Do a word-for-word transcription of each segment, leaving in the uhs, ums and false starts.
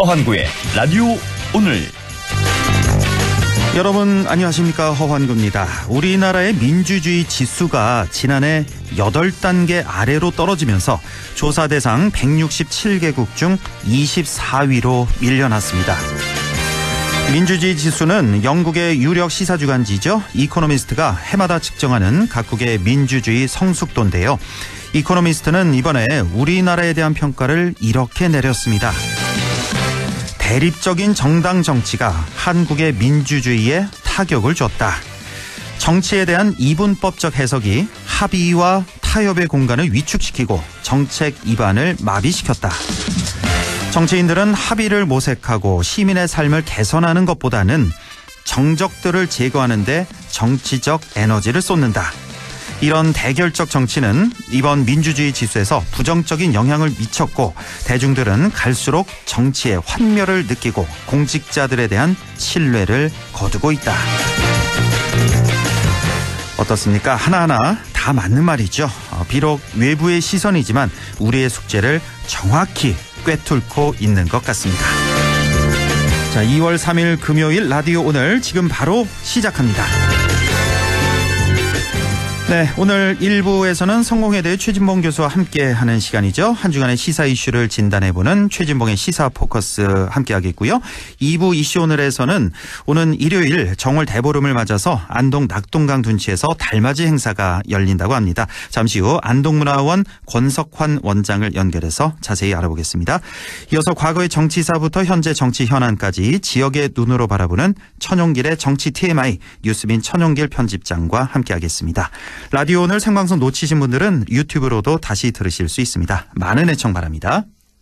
허환구의 라디오 오늘. 여러분 안녕하십니까, 허환구입니다. 우리나라의 민주주의 지수가 지난해 여덟 단계 아래로 떨어지면서 조사 대상 백육십칠 개국 중 이십사 위로 밀려났습니다. 민주주의 지수는 영국의 유력 시사주간지죠. 이코노미스트가 해마다 측정하는 각국의 민주주의 성숙도인데요. 이코노미스트는 이번에 우리나라에 대한 평가를 이렇게 내렸습니다. 대립적인 정당 정치가 한국의 민주주의에 타격을 줬다. 정치에 대한 이분법적 해석이 합의와 타협의 공간을 위축시키고 정책 입안을 마비시켰다. 정치인들은 합의를 모색하고 시민의 삶을 개선하는 것보다는 정적들을 제거하는 데 정치적 에너지를 쏟는다. 이런 대결적 정치는 이번 민주주의 지수에서 부정적인 영향을 미쳤고, 대중들은 갈수록 정치의 환멸을 느끼고 공직자들에 대한 신뢰를 거두고 있다. 어떻습니까? 하나하나 다 맞는 말이죠. 비록 외부의 시선이지만 우리의 숙제를 정확히 꿰뚫고 있는 것 같습니다. 자, 이월 삼일 금요일 라디오 오늘 지금 바로 시작합니다. 네, 오늘 일 부에서는 성공회대 최진봉 교수와 함께하는 시간이죠. 한 주간의 시사 이슈를 진단해보는 최진봉의 시사 포커스 함께하겠고요. 이 부 이슈 오늘에서는 오는 일요일 정월 대보름을 맞아서 안동 낙동강 둔치에서 달맞이 행사가 열린다고 합니다. 잠시 후 안동문화원 권석환 원장을 연결해서 자세히 알아보겠습니다. 이어서 과거의 정치사부터 현재 정치 현안까지 지역의 눈으로 바라보는 천용길의 정치 티엠아이 뉴스빈 천용길 편집장과 함께하겠습니다. 라디오 오늘 생방송 놓치신 분들은 유튜브로도 다시 들으실 수 있습니다. 많은 애청 바랍니다.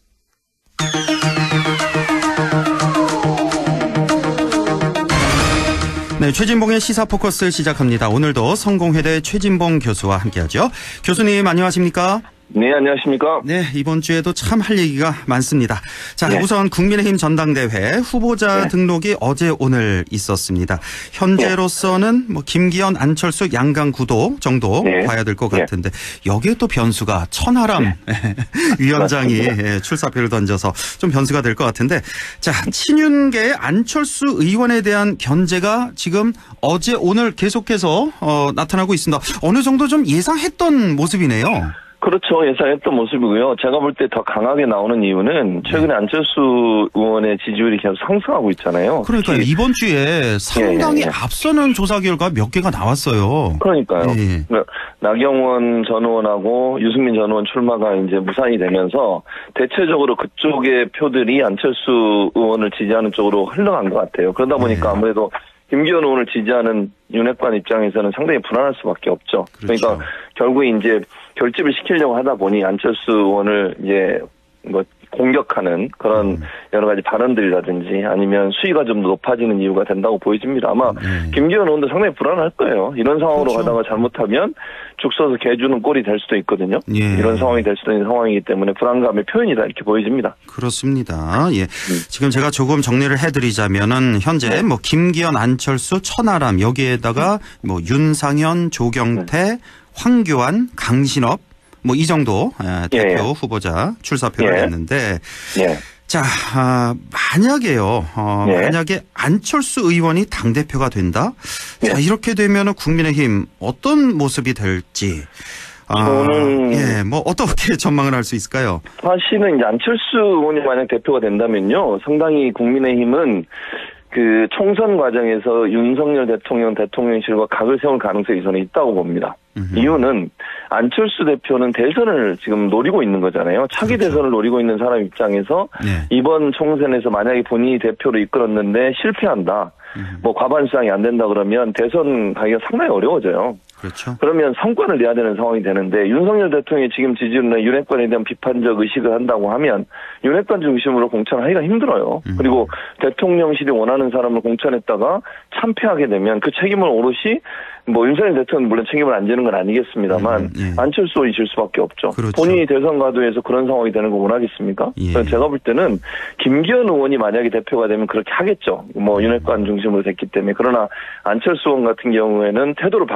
네, 최진봉의 시사 포커스 시작합니다. 오늘도 성공회대 최진봉 교수와 함께하죠. 교수님 안녕하십니까? 네, 안녕하십니까? 네, 이번 주에도 참 할 얘기가 많습니다. 자, 네. 우선 국민의힘 전당대회 후보자 네. 등록이 어제 오늘 있었습니다. 현재로서는 뭐 김기현, 안철수, 양강 구도 정도 네. 봐야 될 것 같은데 네. 여기에 또 변수가 천하람 네. 위원장이 출사표를 던져서 좀 변수가 될 것 같은데, 자, 친윤계의 안철수 의원에 대한 견제가 지금 어제 오늘 계속해서 어, 나타나고 있습니다. 어느 정도 좀 예상했던 모습이네요. 그렇죠. 예상했던 모습이고요. 제가 볼 때 더 강하게 나오는 이유는 최근에 안철수 의원의 지지율이 계속 상승하고 있잖아요. 그러니까요. 이번 주에 상당히 예, 예. 앞서는 조사 결과 몇 개가 나왔어요. 그러니까요. 예. 나경원 전 의원하고 유승민 전 의원 출마가 이제 무산이 되면서 대체적으로 그쪽의 표들이 안철수 의원을 지지하는 쪽으로 흘러간 것 같아요. 그러다 보니까 예. 아무래도 김기현 의원을 지지하는 윤핵관 입장에서는 상당히 불안할 수밖에 없죠. 그렇죠. 그러니까 결국에 이제 결집을 시키려고 하다 보니 안철수 의원을 이제 뭐 공격하는 그런 음. 여러 가지 발언들이라든지 아니면 수위가 좀 더 높아지는 이유가 된다고 보여집니다. 아마 음. 김기현 의원도 상당히 불안할 거예요. 이런 상황으로 그렇죠. 가다가 잘못하면 죽 서서 개 주는 꼴이 될 수도 있거든요. 예. 이런 상황이 될 수도 있는 상황이기 때문에 불안감의 표현이다 이렇게 보여집니다. 그렇습니다. 예. 음. 지금 제가 조금 정리를 해드리자면은 현재 네. 뭐 김기현, 안철수, 천하람 여기에다가 음. 뭐 윤상현, 조경태, 음. 황교안, 강신업 뭐 이 정도 대표 예. 후보자 출사표를 예. 냈는데 예. 자 아, 만약에요 어, 예. 만약에 안철수 의원이 당대표가 된다 예. 자 이렇게 되면은 국민의힘 어떤 모습이 될지 저는 아, 예, 뭐 어떻게 전망을 할 수 있을까요? 사실은 이제 안철수 의원이 만약 대표가 된다면요 상당히 국민의힘은 그 총선 과정에서 윤석열 대통령 대통령실과 각을 세울 가능성이 저는 있다고 봅니다. 음흠. 이유는 안철수 대표는 대선을 지금 노리고 있는 거잖아요. 차기 그렇죠. 대선을 노리고 있는 사람 입장에서 네. 이번 총선에서 만약에 본인이 대표로 이끌었는데 실패한다. 음흠. 뭐 과반수당이 안 된다 그러면 대선 가기가 상당히 어려워져요. 그렇죠. 그러면 성과를 내야 되는 상황이 되는데 윤석열 대통령이 지금 지지율이나 윤핵관에 대한 비판적 의식을 한다고 하면 윤핵관 중심으로 공천을 하기가 힘들어요. 음. 그리고 대통령실이 원하는 사람을 공천했다가 참패하게 되면 그 책임을 오롯이 뭐 윤석열 대통령은 물론 책임을 안 지는 건 아니겠습니다만 음, 예. 안철수 의원이 질 수밖에 없죠. 그렇죠. 본인이 대선 가도에서 그런 상황이 되는 거 원하겠습니까? 예. 그래서 제가 볼 때는 김기현 의원이 만약에 대표가 되면 그렇게 하겠죠. 뭐 윤핵관 중심으로 됐기 때문에. 그러나 안철수 의원 같은 경우에는 태도를 바꿀 가능성이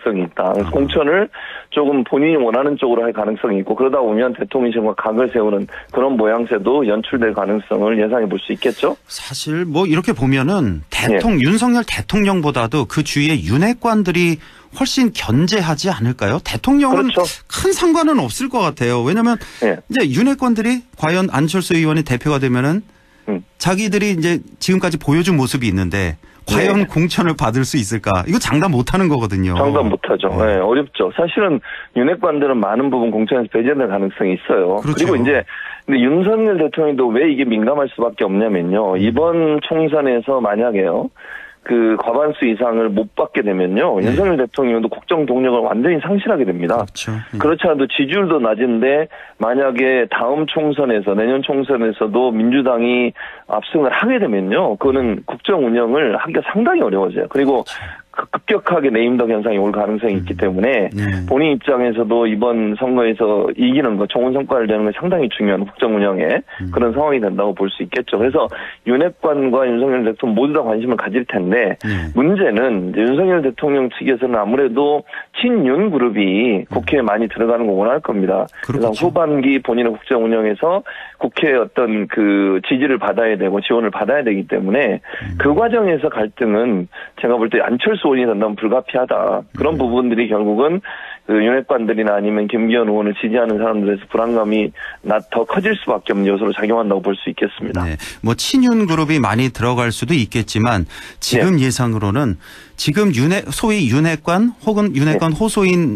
가능성이 있다. 그래서 공천을 조금 본인이 원하는 쪽으로 할 가능성이 있고 그러다 보면 대통령실과 각을 세우는 그런 모양새도 연출될 가능성을 예상해 볼 수 있겠죠. 사실 뭐 이렇게 보면은 대통령 예. 윤석열 대통령보다도 그 주위의 윤핵관들이 훨씬 견제하지 않을까요? 대통령은 그렇죠. 큰 상관은 없을 것 같아요. 왜냐하면 예. 이제 윤핵관들이 과연 안철수 의원이 대표가 되면은 음. 자기들이 이제 지금까지 보여준 모습이 있는데 과연 네. 공천을 받을 수 있을까? 이거 장담 못하는 거거든요. 장담 못하죠. 네. 네, 어렵죠. 사실은 윤핵관들은 많은 부분 공천에서 배제될 가능성이 있어요. 그렇죠. 그리고 이제 근데 윤석열 대통령도 왜 이게 민감할 수밖에 없냐면요. 이번 총선에서 만약에요. 그 과반수 이상을 못 받게 되면요. 네. 윤석열 대통령도 국정 동력을 완전히 상실하게 됩니다. 그렇죠. 네. 그렇지 않아도 지지율도 낮은데 만약에 다음 총선에서 내년 총선에서도 민주당이 압승을 하게 되면요. 그거는 국정 운영을 하기가 상당히 어려워져요. 그리고 그렇죠. 급격하게 네임덕 현상이 올 가능성이 있기 때문에 네. 본인 입장에서도 이번 선거에서 이기는 거, 좋은 성과를 내는 게 상당히 중요한 국정 운영에 음. 그런 상황이 된다고 볼 수 있겠죠. 그래서 윤핵관과 윤석열 대통령 모두 다 관심을 가질 텐데 네. 문제는 이제 윤석열 대통령 측에서는 아무래도 친윤 그룹이 국회에 음. 많이 들어가는 거 원할 겁니다. 그렇겠죠. 그래서 후반기 본인의 국정 운영에서 국회의 어떤 그 지지를 받아야 되고 지원을 받아야 되기 때문에 음. 그 과정에서 갈등은 제가 볼 때 안철수 의원이 된다면 불가피하다. 그런 음. 부분들이 결국은 그 윤핵관들이나 아니면 김기현 의원을 지지하는 사람들에서 불안감이 더 커질 수밖에 없는 요소로 작용한다고 볼 수 있겠습니다. 네. 뭐 친윤 그룹이 많이 들어갈 수도 있겠지만 지금 네. 예상으로는 지금 윤핵, 소위 윤핵관 혹은 윤핵관 네.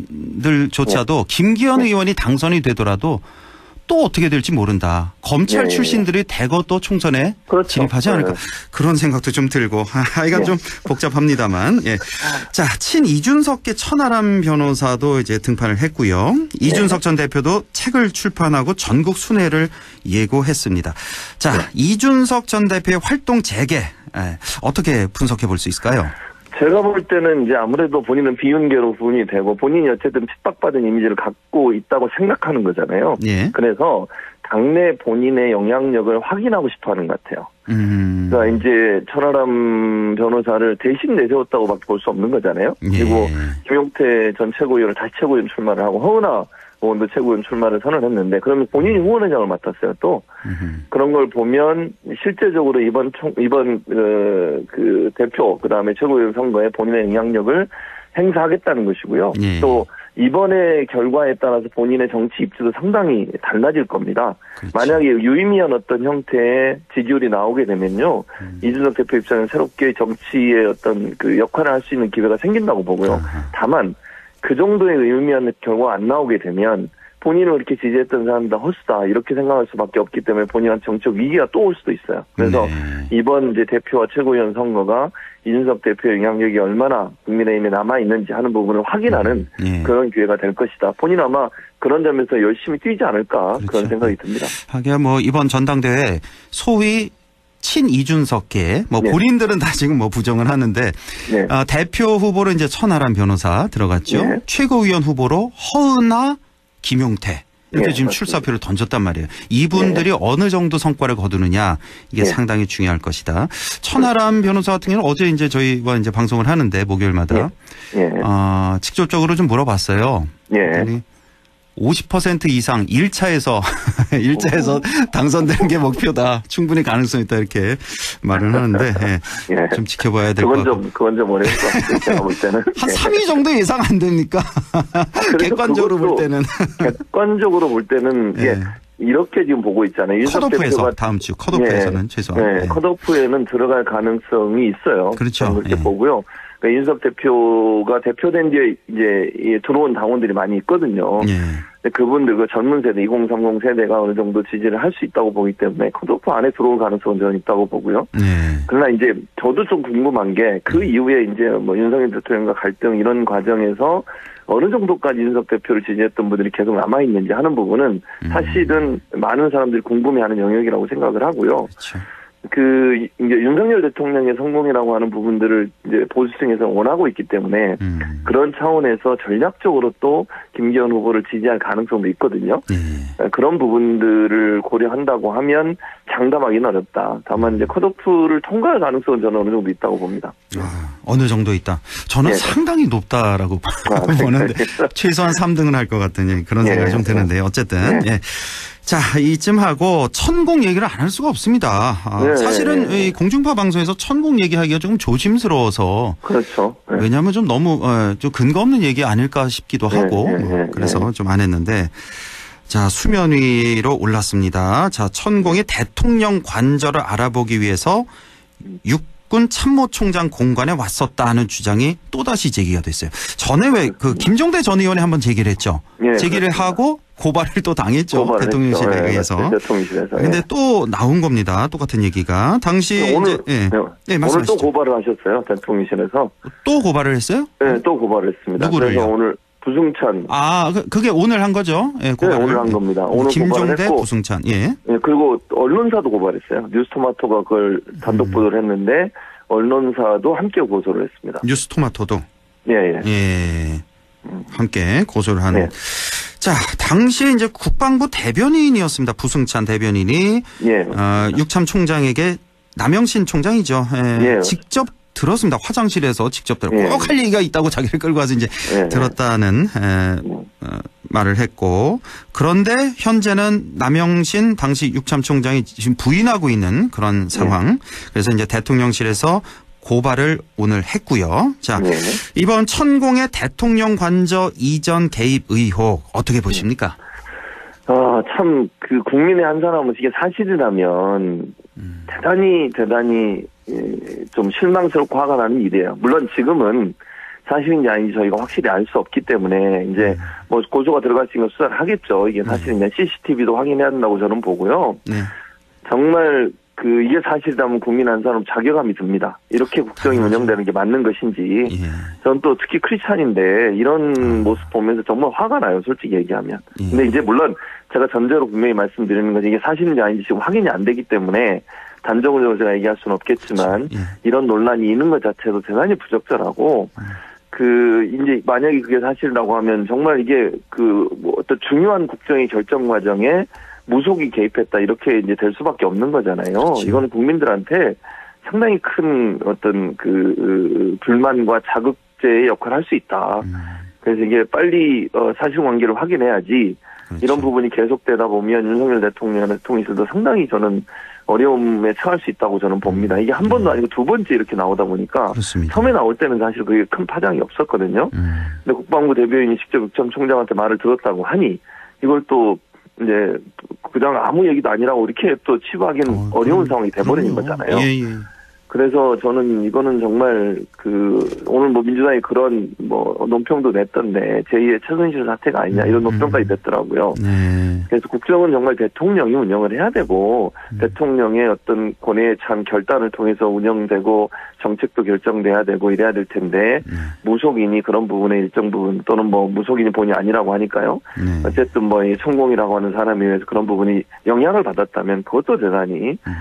호소인들조차도 네. 김기현 네. 의원이 당선이 되더라도 또 어떻게 될지 모른다. 검찰 네. 출신들이 대거 또 총선에 그렇죠. 진입하지 않을까. 네. 그런 생각도 좀 들고. 하여간 네. 좀 복잡합니다만. 예. 자, 친 이준석계 천하람 변호사도 이제 등판을 했고요. 네. 이준석 전 대표도 책을 출판하고 전국 순회를 예고했습니다. 자, 네. 이준석 전 대표의 활동 재개. 예. 어떻게 분석해 볼 수 있을까요? 제가 볼 때는 이제 아무래도 본인은 비윤계로 분이 되고 본인이 어쨌든 핍박받은 이미지를 갖고 있다고 생각하는 거잖아요. 예. 그래서 당내 본인의 영향력을 확인하고 싶어 하는 것 같아요. 음. 그러니까 이제 천하람 변호사를 대신 내세웠다고밖에 볼 수 없는 거잖아요. 예. 그리고 김용태 전 최고위원을 다시 최고위원 출마를 하고 허은하 의원도 최고위원 출마를 선언했는데 그러면 본인이 후원회장을 맡았어요. 또 음흠. 그런 걸 보면 실제적으로 이번 총 이번 그, 그 대표 그다음에 최고위원 선거에 본인의 영향력을 행사하겠다는 것이고요. 예. 또 이번의 결과에 따라서 본인의 정치 입지도 상당히 달라질 겁니다. 그렇지. 만약에 유의미한 어떤 형태의 지지율이 나오게 되면요. 음. 이준석 대표 입장에서 새롭게 정치의 어떤 그 역할을 할 수 있는 기회가 생긴다고 보고요. 아하. 다만 그 정도의 의미한 결과가 안 나오게 되면 본인을 이렇게 지지했던 사람들 허수다 이렇게 생각할 수밖에 없기 때문에 본인한테 정치적 위기가 또 올 수도 있어요. 그래서 네. 이번 이제 대표와 최고위원 선거가 이준석 대표의 영향력이 얼마나 국민의힘에 남아 있는지 하는 부분을 확인하는 네. 그런 기회가 될 것이다. 본인 아마 그런 점에서 열심히 뛰지 않을까 그렇죠. 그런 생각이 듭니다. 하긴 뭐 이번 전당대회 소위 친 이준석계 뭐 네. 본인들은 다 지금 뭐 부정을 하는데 네. 어, 대표 후보로 이제 천하람 변호사 들어갔죠. 네. 최고위원 후보로 허은하, 김용태 이렇게 네, 지금 맞습니다. 출사표를 던졌단 말이에요. 이분들이 네. 어느 정도 성과를 거두느냐 이게 네. 상당히 중요할 것이다. 천하람 변호사 같은 경우는 어제 이제 저희와 이제 방송을 하는데 목요일마다 네. 네. 어, 직접적으로 좀 물어봤어요. 네. 오십 퍼센트 이상 일 차에서 일 차에서 당선되는 게 목표다. 충분히 가능성이 있다 이렇게 말을 하는데 예, 예. 좀 지켜봐야 될 것 같고. 그건 좀 그건 좀 어려울 것 같아요. 제가 볼 때는. 한 삼 위 정도 예상 안 됩니까? 객관적으로 볼 때는. 객관적으로 볼 때는 예. 예. 이렇게 지금 보고 있잖아요. 컷오프에서 다음 주 컷오프에서는 예. 최소한. 예. 예. 컷오프에는 들어갈 가능성이 있어요. 그렇죠. 그렇게 예. 보고요. 그러니까 윤석 대표가 대표된 뒤에 이제 들어온 당원들이 많이 있거든요. 예. 그분들 그 젊은 세대 이공삼공 세대가 어느 정도 지지를 할 수 있다고 보기 때문에 컷오프 안에 들어올 가능성은 저는 있다고 보고요. 예. 그러나 이제 저도 좀 궁금한 게 그 이후에 이제 뭐 윤석열 대통령과 갈등 이런 과정에서 어느 정도까지 윤석 대표를 지지했던 분들이 계속 남아 있는지 하는 부분은 사실은 많은 사람들이 궁금해하는 영역이라고 생각을 하고요. 그렇죠. 그 이제 윤석열 대통령의 성공이라고 하는 부분들을 이제 보수층에서 원하고 있기 때문에 음. 그런 차원에서 전략적으로 또 김기현 후보를 지지할 가능성도 있거든요. 음. 그런 부분들을 고려한다고 하면 장담하기는 어렵다. 다만 이제 컷오프를 통과할 가능성은 저는 어느 정도 있다고 봅니다. 아, 어느 정도 있다. 저는 예. 상당히 높다라고 아, 보는데 최소한 삼 등은 할 것 같은 그런 예. 생각이 좀 드는데 어쨌든 예. 예. 자, 이쯤 하고 천공 얘기를 안 할 수가 없습니다. 아, 네, 사실은 네. 이 공중파 방송에서 천공 얘기하기가 조금 조심스러워서 그렇죠. 네. 왜냐하면 좀 너무 어, 좀 근거 없는 얘기 아닐까 싶기도 하고 네, 네, 뭐 네, 그래서 네. 좀 안 했는데 자 수면 위로 올랐습니다. 자 천공이 대통령 관저를 알아보기 위해서 육군 참모총장 공관에 왔었다는 주장이 또다시 제기가 됐어요. 전에 왜 그 김종대 전 의원이 한번 제기를 했죠. 예, 제기를 그렇습니다. 하고 고발을 또 당했죠. 고발을 대통령실에 했죠. 예, 의해서. 맞습니다. 대통령실에서. 근데 예. 또 나온 겁니다. 똑같은 얘기가. 당시 오늘, 이제 예. 네. 예, 오늘 말씀하시죠. 또 고발을 하셨어요. 대통령실에서. 또 고발을 했어요? 네, 또 고발을 했습니다. 누구를요? 그래서 오늘 부승찬. 아, 그- 그게 오늘 한 거죠? 예, 네, 고발을. 오늘 한 겁니다. 오늘 고발을 김종대, 했고. 부승찬. 예. 예, 그리고 언론사도 고발했어요. 뉴스토마토가 그걸 단독 음. 보도를 했는데 언론사도 함께 고소를 했습니다. 뉴스토마토도 예, 예. 예. 함께 고소를 한. 네. 자, 당시에 이제 국방부 대변인이었습니다. 부승찬 대변인이 예. 어, 육참 총장에게 남영신 총장이죠. 예. 예. 직접 들었습니다. 화장실에서 직접 들어. 예. 꼭 할 얘기가 있다고 자기를 끌고 와서 이제 예. 들었다는 에, 예. 어, 말을 했고 그런데 현재는 남영신 당시 육참 총장이 지금 부인하고 있는 그런 상황. 그래서 이제 대통령실에서 고발을 오늘 했고요. 자, 네. 이번 천공의 대통령 관저 이전 개입 의혹 어떻게 보십니까? 아, 참, 그, 국민의 한 사람은 이게 사실이라면, 음. 대단히, 대단히, 예, 좀 실망스럽고 화가 나는 일이에요. 물론 지금은 사실인지 아닌지 저희가 확실히 알 수 없기 때문에, 이제, 뭐, 고소가 들어갔으니까 수사를 하겠죠. 이게 사실이냐, 씨씨티비도 확인해야 된다고 저는 보고요. 네. 정말, 그, 이게 사실이라면 국민 한 사람 자괴감이 듭니다. 이렇게 국정이 당연하죠. 운영되는 게 맞는 것인지. 예. 전 또 특히 크리스찬인데 이런 음. 모습 보면서 정말 화가 나요, 솔직히 얘기하면. 예. 근데 이제 물론 제가 전제로 분명히 말씀드리는 건 이게 사실인지 아닌지 지금 확인이 안 되기 때문에 단정적으로 제가 얘기할 수는 없겠지만 예. 이런 논란이 있는 것 자체도 대단히 부적절하고 음. 그 이제 만약에 그게 사실이라고 하면 정말 이게 그 뭐 어떤 중요한 국정의 결정 과정에 무속이 개입했다 이렇게 이제 될 수밖에 없는 거잖아요. 그렇죠. 이거는 국민들한테 상당히 큰 어떤 그 불만과 자극제의 역할을 할 수 있다. 음. 그래서 이게 빨리 어, 사실관계를 확인해야지 그렇죠. 이런 부분이 계속되다 보면 윤석열 대통령 대통령실도 상당히 저는 어려움에 처할 수 있다고 저는 봅니다. 이게 한 번도 아니고 두 번째 이렇게 나오다 보니까 그렇습니다. 처음에 나올 때는 사실 그게 큰 파장이 없었거든요. 음. 근데 국방부 대변인이 직접 육참 총장한테 말을 들었다고 하니 이걸 또 이제 그냥 아무 얘기도 아니라고 이렇게 또 치부하기는 어, 어, 려운 그럼, 상황이 돼버리는 그럼요. 거잖아요. 예, 예. 그래서 저는 이거는 정말 그 오늘 뭐 민주당이 그런 뭐 논평도 냈던데 제이의 최순실 사태가 아니냐 이런 음. 논평까지 냈더라고요. 네. 그래서 국정은 정말 대통령이 운영을 해야 되고 음. 대통령의 어떤 권위에 찬 결단을 통해서 운영되고 정책도 결정돼야 되고 이래야 될 텐데 네. 무속인이 그런 부분에 일정 부분 또는 뭐 무속인이 본이 아니라고 하니까요. 네. 어쨌든 뭐 이 성공이라고 하는 사람에 의해서 그런 부분이 영향을 받았다면 그것도 대단히 음.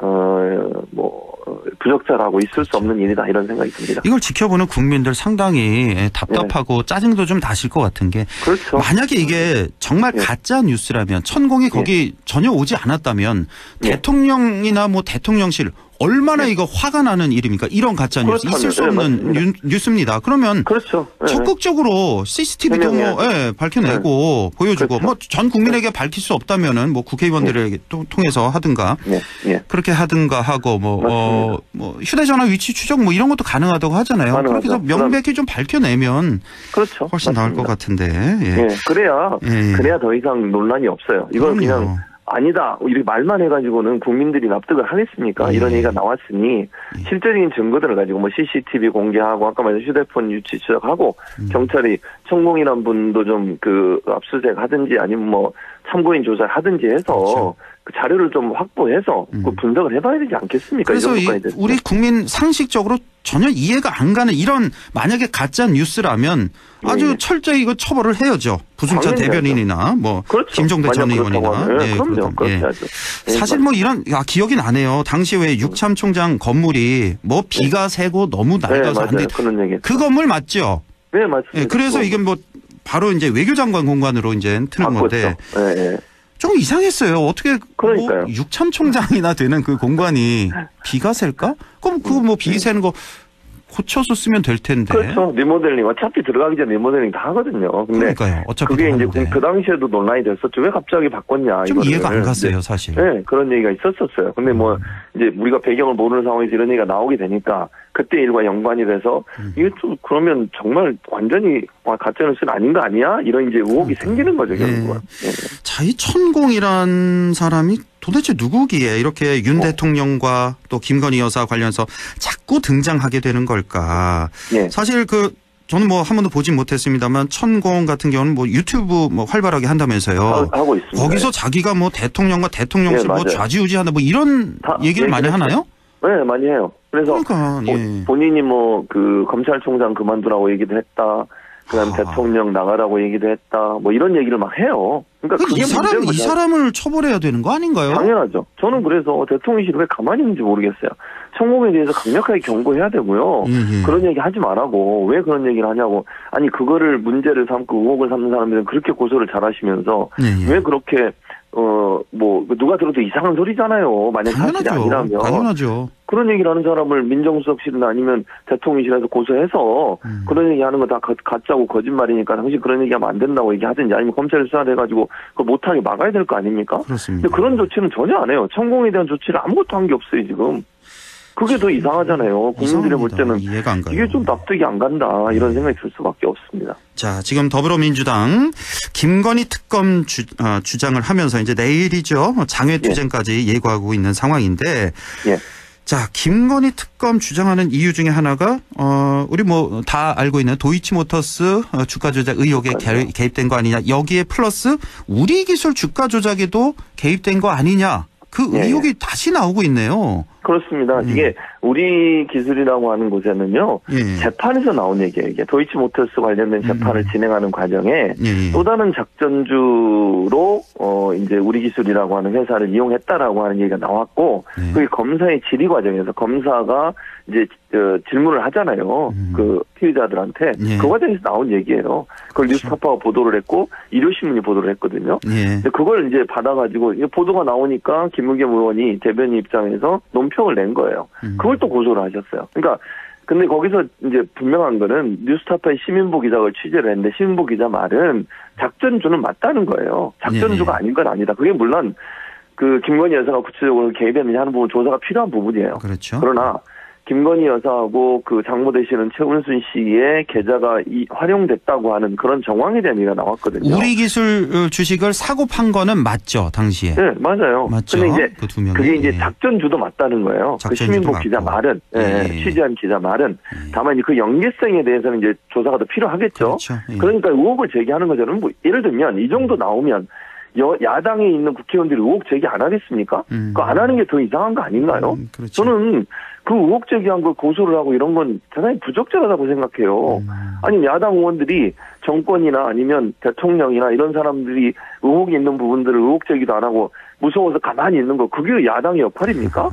어뭐 부적절하고 있을 수 없는 일이다 이런 생각이 듭니다. 이걸 지켜보는 국민들 상당히 답답하고 짜증도 좀 나실 것 같은 게 그렇죠. 만약에 이게 정말 예. 가짜 뉴스라면 천공이 거기 전혀 오지 않았다면 예. 대통령이나 뭐 대통령실 얼마나 예. 이거 화가 나는 일입니까? 이런 가짜 뉴스 그렇다면, 있을 수 예, 없는 맞습니다. 뉴, 뉴스입니다. 그러면 그렇죠. 예. 적극적으로 씨씨티비도 뭐 해명해야죠. 예, 밝혀내고 보여주고 그렇죠. 뭐 전 국민에게 밝힐 수 없다면은 뭐 국회의원들에게 또 통해서 하든가 예. 예. 그렇게 하든가 하고 뭐, 어, 맞습니다. 뭐 휴대전화 위치 추적 뭐 이런 것도 가능하다고 하잖아요. 가능하죠. 그렇게 해서 명백히 좀 밝혀내면 그렇죠. 훨씬 나을 것 맞습니다. 같은데. 예. 예. 그래야 예. 그래야 더 이상 논란이 없어요. 이건 그럼요. 그냥 아니다 이렇게 말만 해가지고는 국민들이 납득을 하겠습니까? 예. 이런 얘기가 나왔으니 실질적인 증거들을 가지고 뭐 씨씨티비 공개하고 아까 말한 휴대폰 유치 추적하고 음. 경찰이 천공이란 분도 좀 그 압수수색 하든지 아니면 뭐 참고인 조사를 하든지 해서 그렇죠. 그 자료를 좀 확보해서 음. 그 분석을 해봐야 되지 않겠습니까? 그래서 이 이, 정도까지 됐으면. 우리 국민 상식적으로 전혀 이해가 안 가는 이런 만약에 가짜 뉴스라면 아주 예. 철저히 이거 처벌을 해야죠. 부승찬 당연히 대변인이나 뭐 그렇죠. 김종대 전 만약 그렇다고 의원이나. 하면. 네, 예, 그럼요. 그렇다면. 그렇게 예. 하죠. 예, 사실 뭐 이런 아, 기억이 나네요. 당시 왜 육참 총장 건물이 뭐 비가 새고 너무 네, 낡아서 안 맞아요. 돼. 그런 얘기. 그 건물 맞죠? 네, 맞습니다. 예, 그래서 그거 이게 뭐 바로 이제 외교장관 공간으로 이제 트는 건데 바꿨죠. 예, 예. 좀 이상했어요. 어떻게 그러니까요. 뭐 육참 총장이나 되는 그 공간이 비가 셀까? 그럼 그거 뭐 비 새는 거 고쳐서 쓰면 될 텐데. 그렇죠. 리모델링. 어차피 들어가기 전에 리모델링 다 하거든요. 근데 그러니까요. 어차피 그게 이제 하는데. 그 당시에도 논란이 됐었죠. 왜 갑자기 바꿨냐. 좀 이거를. 이해가 안 갔어요, 네. 사실. 네, 그런 얘기가 있었었어요. 근데 뭐 이제 우리가 배경을 모르는 상황에서 이런 얘기가 나오게 되니까 그때 일과 연관이 돼서 음. 이게 좀 그러면 정말 완전히 가짜뉴스는 아닌 거 아니야? 이런 이제 의혹이 생기는 거죠, 결국은. 네. 네. 자, 이 천공이란 사람이 도대체 누구기에 이렇게 윤 어. 대통령과 또 김건희 여사 관련해서 자꾸 등장하게 되는 걸까? 네. 사실 그 저는 뭐 한 번도 보진 못했습니다만 천공 같은 경우는 뭐 유튜브 뭐 활발하게 한다면서요. 하- 하고 있습니다. 거기서 자기가 뭐 대통령과 대통령실 네, 뭐 맞아요. 좌지우지한다 뭐 이런 다 얘기를 많이 얘기를 하나요? 네, 많이 해요. 그래서 그러니까 뭐 예. 본인이 뭐 그 검찰총장 그만두라고 얘기도 했다. 그다음 아. 대통령 나가라고 얘기도 했다. 뭐 이런 얘기를 막 해요. 그러니까 그럼 그게 이 사람 문제인 이 거죠. 사람을 처벌해야 되는 거 아닌가요? 당연하죠. 저는 그래서 대통령실이 왜 가만히 있는지 모르겠어요. 천공에 대해서 강력하게 경고해야 되고요. 예, 예. 그런 얘기 하지 말라고. 왜 그런 얘기를 하냐고. 아니 그거를 문제를 삼고 의혹을 삼는 사람들은 그렇게 고소를 잘하시면서 예, 예. 왜 그렇게 어 뭐 누가 들어도 이상한 소리잖아요. 만약 사실이 당연하죠. 아니라면. 당연하죠. 그런 얘기를 하는 사람을 민정수석실이나 아니면 대통령실에서 고소해서 음. 그런 얘기 하는 거 다 가짜고 거짓말이니까 당신 그런 얘기하면 안 된다고 얘기하든지 아니면 검찰에 수사를 해가지고 그걸 못하게 막아야 될 거 아닙니까? 그렇습니다. 근데 그런 조치는 전혀 안 해요. 천공에 대한 조치를 아무것도 한 게 없어요, 지금. 그게 더 이상하잖아요. 국민들이 볼 때는 이해가 안 가요. 이게 좀 납득이 안 간다 이런 생각이 들 수밖에 없습니다. 자, 지금 더불어민주당 김건희 특검 주, 어, 주장을 하면서 이제 내일이죠. 장외투쟁까지 예고하고 있는 상황인데 예. 자, 김건희 특검 주장하는 이유 중에 하나가 어 우리 뭐 다 알고 있는 도이치모터스 어, 주가 조작 의혹에 개, 개입된 거 아니냐. 여기에 플러스 우리 기술 주가 조작에도 개입된 거 아니냐. 그 예, 의혹이 예. 다시 나오고 있네요. 그렇습니다. 음. 이게 우리 기술이라고 하는 곳에는요. 예. 재판에서 나온 얘기예요. 이게 도이치모터스 관련된 재판을 음. 진행하는 과정에 예, 예. 또 다른 작전주로 어 이제 우리 기술이라고 하는 회사를 이용했다라고 하는 얘기가 나왔고 네. 그게 검사의 질의 과정에서 검사가 이제 어, 질문을 하잖아요. 음. 그 피의자들한테 예. 그 과정에서 나온 얘기예요. 그걸 뉴스타파가 보도를 했고 일요신문이 보도를 했거든요. 예. 근데 그걸 이제 받아가지고 이게 보도가 나오니까 김의겸 의원이 대변인 입장에서 논평을 낸 거예요. 음. 그걸 또 고소를 하셨어요. 그러니까 근데 거기서 이제 분명한 거는 뉴스타파의 시민보 기자가 취재를 했는데 시민보 기자 말은 작전주는 맞다는 거예요. 작전주가 예. 아닌 건 아니다. 그게 물론 그 김건희 여사가 구체적으로 개입했느냐 하는 부분 조사가 필요한 부분이에요. 그렇죠. 그러나 김건희 여사하고 그 장모 되시는 최은순 씨의 계좌가 이, 활용됐다고 하는 그런 정황에 대한 얘기가 나왔거든요. 우리 기술 주식을 사고 판 거는 맞죠, 당시에. 네, 맞아요. 맞죠. 근데 이제 그 두 명이. 그게 이제 예. 작전주도 맞다는 거예요. 그 작전주도 시민보 맞고. 기자 말은, 예, 예. 취재한 기자 말은. 예. 다만 그 연계성에 대해서는 이제 조사가 더 필요하겠죠. 그렇죠. 예. 그러니까 의혹을 제기하는 거잖아요. 뭐 예를 들면 이 정도 나오면 여, 야당에 있는 국회의원들이 의혹 제기 안 하겠습니까? 음. 그거 안 하는 게 더 이상한 거 아닌가요? 음, 그렇죠. 저는 그 의혹 제기한 걸 고소를 하고 이런 건 대단히 부적절하다고 생각해요. 음. 아니 야당 의원들이 정권이나 아니면 대통령이나 이런 사람들이 의혹이 있는 부분들을 의혹 제기도 안 하고 무서워서 가만히 있는 거 그게 야당의 역할입니까?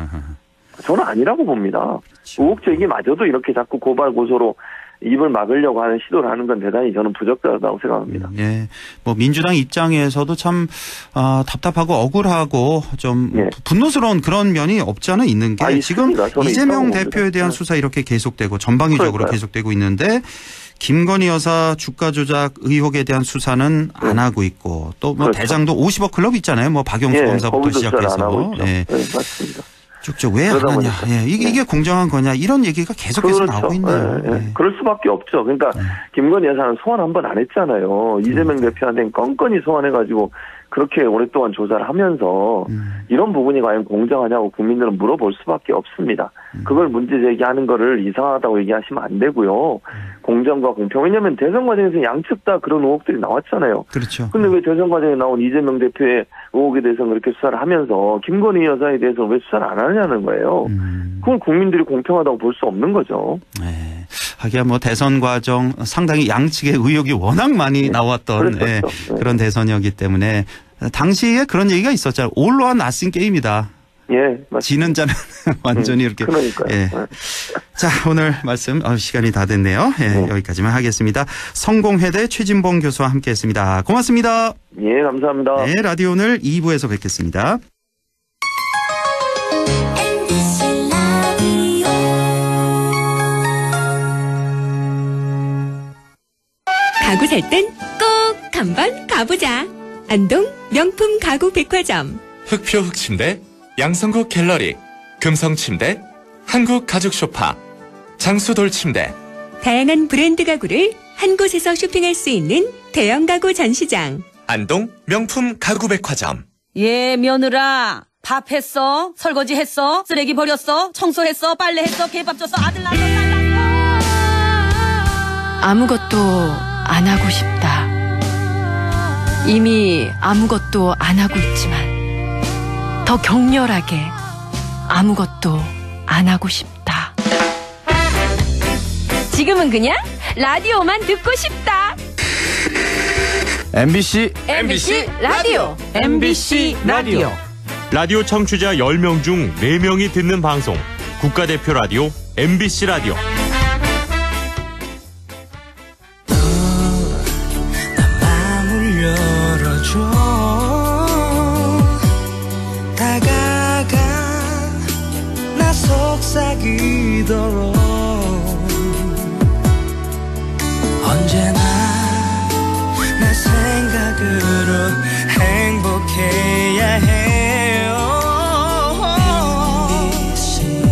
저는 아니라고 봅니다. 그렇죠. 의혹 제기마저도 이렇게 자꾸 고발 고소로 입을 막으려고 하는 시도를 하는 건 대단히 저는 부적절하다고 생각합니다. 예, 뭐 민주당 입장에서도 참 아, 답답하고 억울하고 좀 예. 분노스러운 그런 면이 없지 않아 있는 게 아, 지금 있습니다. 저는 이재명 있다고 대표에 봅니다. 대한 네. 수사 이렇게 계속되고 전방위적으로 그러니까요. 계속되고 있는데 김건희 여사 주가 조작 의혹에 대한 수사는 안 하고 있고 또 뭐 그렇죠. 대장도 오십억 클럽 있잖아요. 뭐 박영수 예, 검사부터 거기도 수사를 안 하고 시작해서 있죠. 예. 네, 맞습니다. 쭉쭉 왜 그러다 하느냐. 보니까. 예, 이게, 네. 이게 공정한 거냐 이런 얘기가 계속해서 나오고 있네요. 예, 예. 예. 그럴 수밖에 없죠. 그러니까 네. 김건희 여사는 소환 한 번 안 했잖아요. 이재명 대표한테 건건히 소환해가지고 그렇게 오랫동안 조사를 하면서 음. 이런 부분이 과연 공정하냐고 국민들은 물어볼 수밖에 없습니다. 음. 그걸 문제 제기하는 거를 이상하다고 얘기하시면 안 되고요. 음. 공정과 공평. 왜냐하면 대선 과정에서 양측 다 그런 의혹들이 나왔잖아요. 그렇죠. 근데 왜 대선 과정에 나온 이재명 대표의 의혹에 대해서는 그렇게 수사를 하면서 김건희 여사에 대해서는 왜 수사를 안 하냐는 거예요. 음. 그걸 국민들이 공평하다고 볼 수 없는 거죠. 네. 하기야 뭐 대선 과정 상당히 양측의 의혹이 워낙 많이 네. 나왔던 그랬었죠. 예, 네. 그런 대선이었기 때문에 당시에 그런 얘기가 있었잖아요. all or nothing 게임이다. 예, 맞습니다. 지는 자는 완전히 이렇게. 그러니까요. 예. 자, 오늘 말씀 어, 시간이 다 됐네요. 예, 네. 여기까지만 하겠습니다. 성공회대 최진봉 교수와 함께했습니다. 고맙습니다. 예, 감사합니다. 네, 라디오 오늘 이 부에서 뵙겠습니다. 가구 살 땐 꼭 한번 가보자. 안동 명품 가구 백화점. 흑표 흑침대, 양성국 갤러리, 금성침대, 한국 가죽 소파, 장수돌 침대. 다양한 브랜드 가구를 한 곳에서 쇼핑할 수 있는 대형 가구 전시장. 안동 명품 가구 백화점. 예, 며느라. 밥 했어? 설거지 했어? 쓰레기 버렸어? 청소했어? 빨래했어? 개밥 줬어? 아들 낳았어? 딸 낳았어? 아무것도 안 하고 싶다. 이미 아무것도 안 하고 있지만 더 격렬하게 아무것도 안 하고 싶다. 지금은 그냥 라디오만 듣고 싶다. 엠비씨 엠비씨 라디오. 엠비씨 라디오. 라디오 청취자 열 명 중 네 명이 듣는 방송 국가대표 라디오 엠비씨 라디오. 다가가 나 속삭이도록 언제나 내 생각으로 행복해야 해요. 엠비씨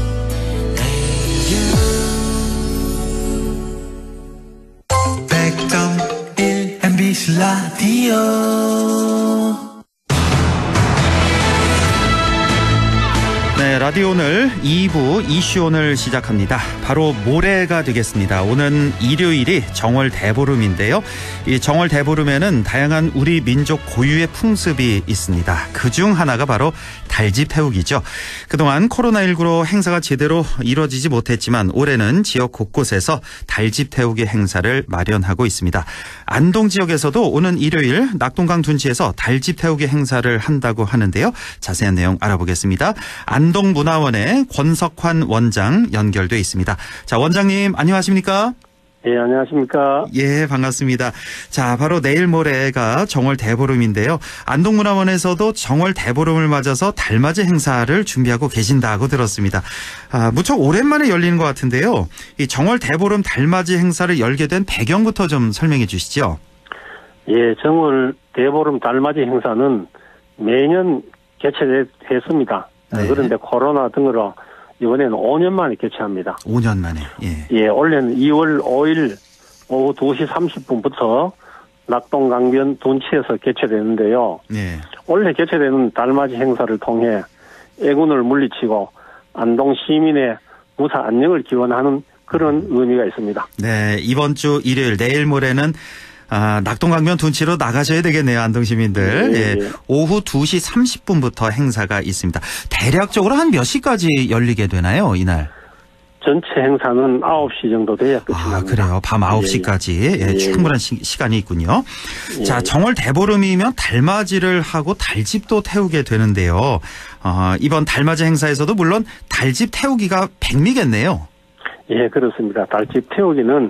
라디오 백 점 일 엠비씨 라디오. 네, 라디오 오늘 이 부 이슈 오늘 시작합니다. 바로 모레가 되겠습니다. 오는 일요일이 정월 대보름인데요. 이 정월 대보름에는 다양한 우리 민족 고유의 풍습이 있습니다. 그중 하나가 바로 달집 태우기죠. 그동안 코로나십구로 행사가 제대로 이루어지지 못했지만 올해는 지역 곳곳에서 달집 태우기 행사를 마련하고 있습니다. 안동 지역에서도 오는 일요일 낙동강 둔치에서 달집 태우기 행사를 한다고 하는데요. 자세한 내용 알아보겠습니다. 안동문화원의 권석환 원장 연결돼 있습니다. 자, 원장님 안녕하십니까? 예, 안녕하십니까? 예, 반갑습니다. 자, 바로 내일 모레가 정월 대보름인데요. 안동문화원에서도 정월 대보름을 맞아서 달맞이 행사를 준비하고 계신다고 들었습니다. 아, 무척 오랜만에 열리는 것 같은데요. 이 정월 대보름 달맞이 행사를 열게 된 배경부터 좀 설명해 주시죠. 예, 정월 대보름 달맞이 행사는 매년 개최했습니다. 네. 그런데 코로나 등으로 이번에는 오 년 만에 개최합니다. 오 년 만에. 예. 예, 올해는 이월 오일 오후 두 시 삼십 분부터 낙동강변 둔치에서 개최되는데요. 네. 올해 개최되는 달맞이 행사를 통해 애군을 물리치고 안동 시민의 무사 안녕을 기원하는 그런 의미가 있습니다. 네, 이번 주 일요일 내일 모레는 아, 낙동강변 둔치로 나가셔야 되겠네요, 안동 시민들. 예, 예. 예. 오후 두 시 삼십 분부터 행사가 있습니다. 대략적으로 한 몇 시까지 열리게 되나요, 이날? 전체 행사는 아홉 시 정도 돼야 끝이 아, 납니다. 그래요. 밤 아홉 시까지 예, 예, 예. 충분한 시, 시간이 있군요. 예. 자, 정월 대보름이면 달맞이를 하고 달집도 태우게 되는데요. 어, 이번 달맞이 행사에서도 물론 달집 태우기가 백미겠네요. 예, 그렇습니다. 달집 태우기는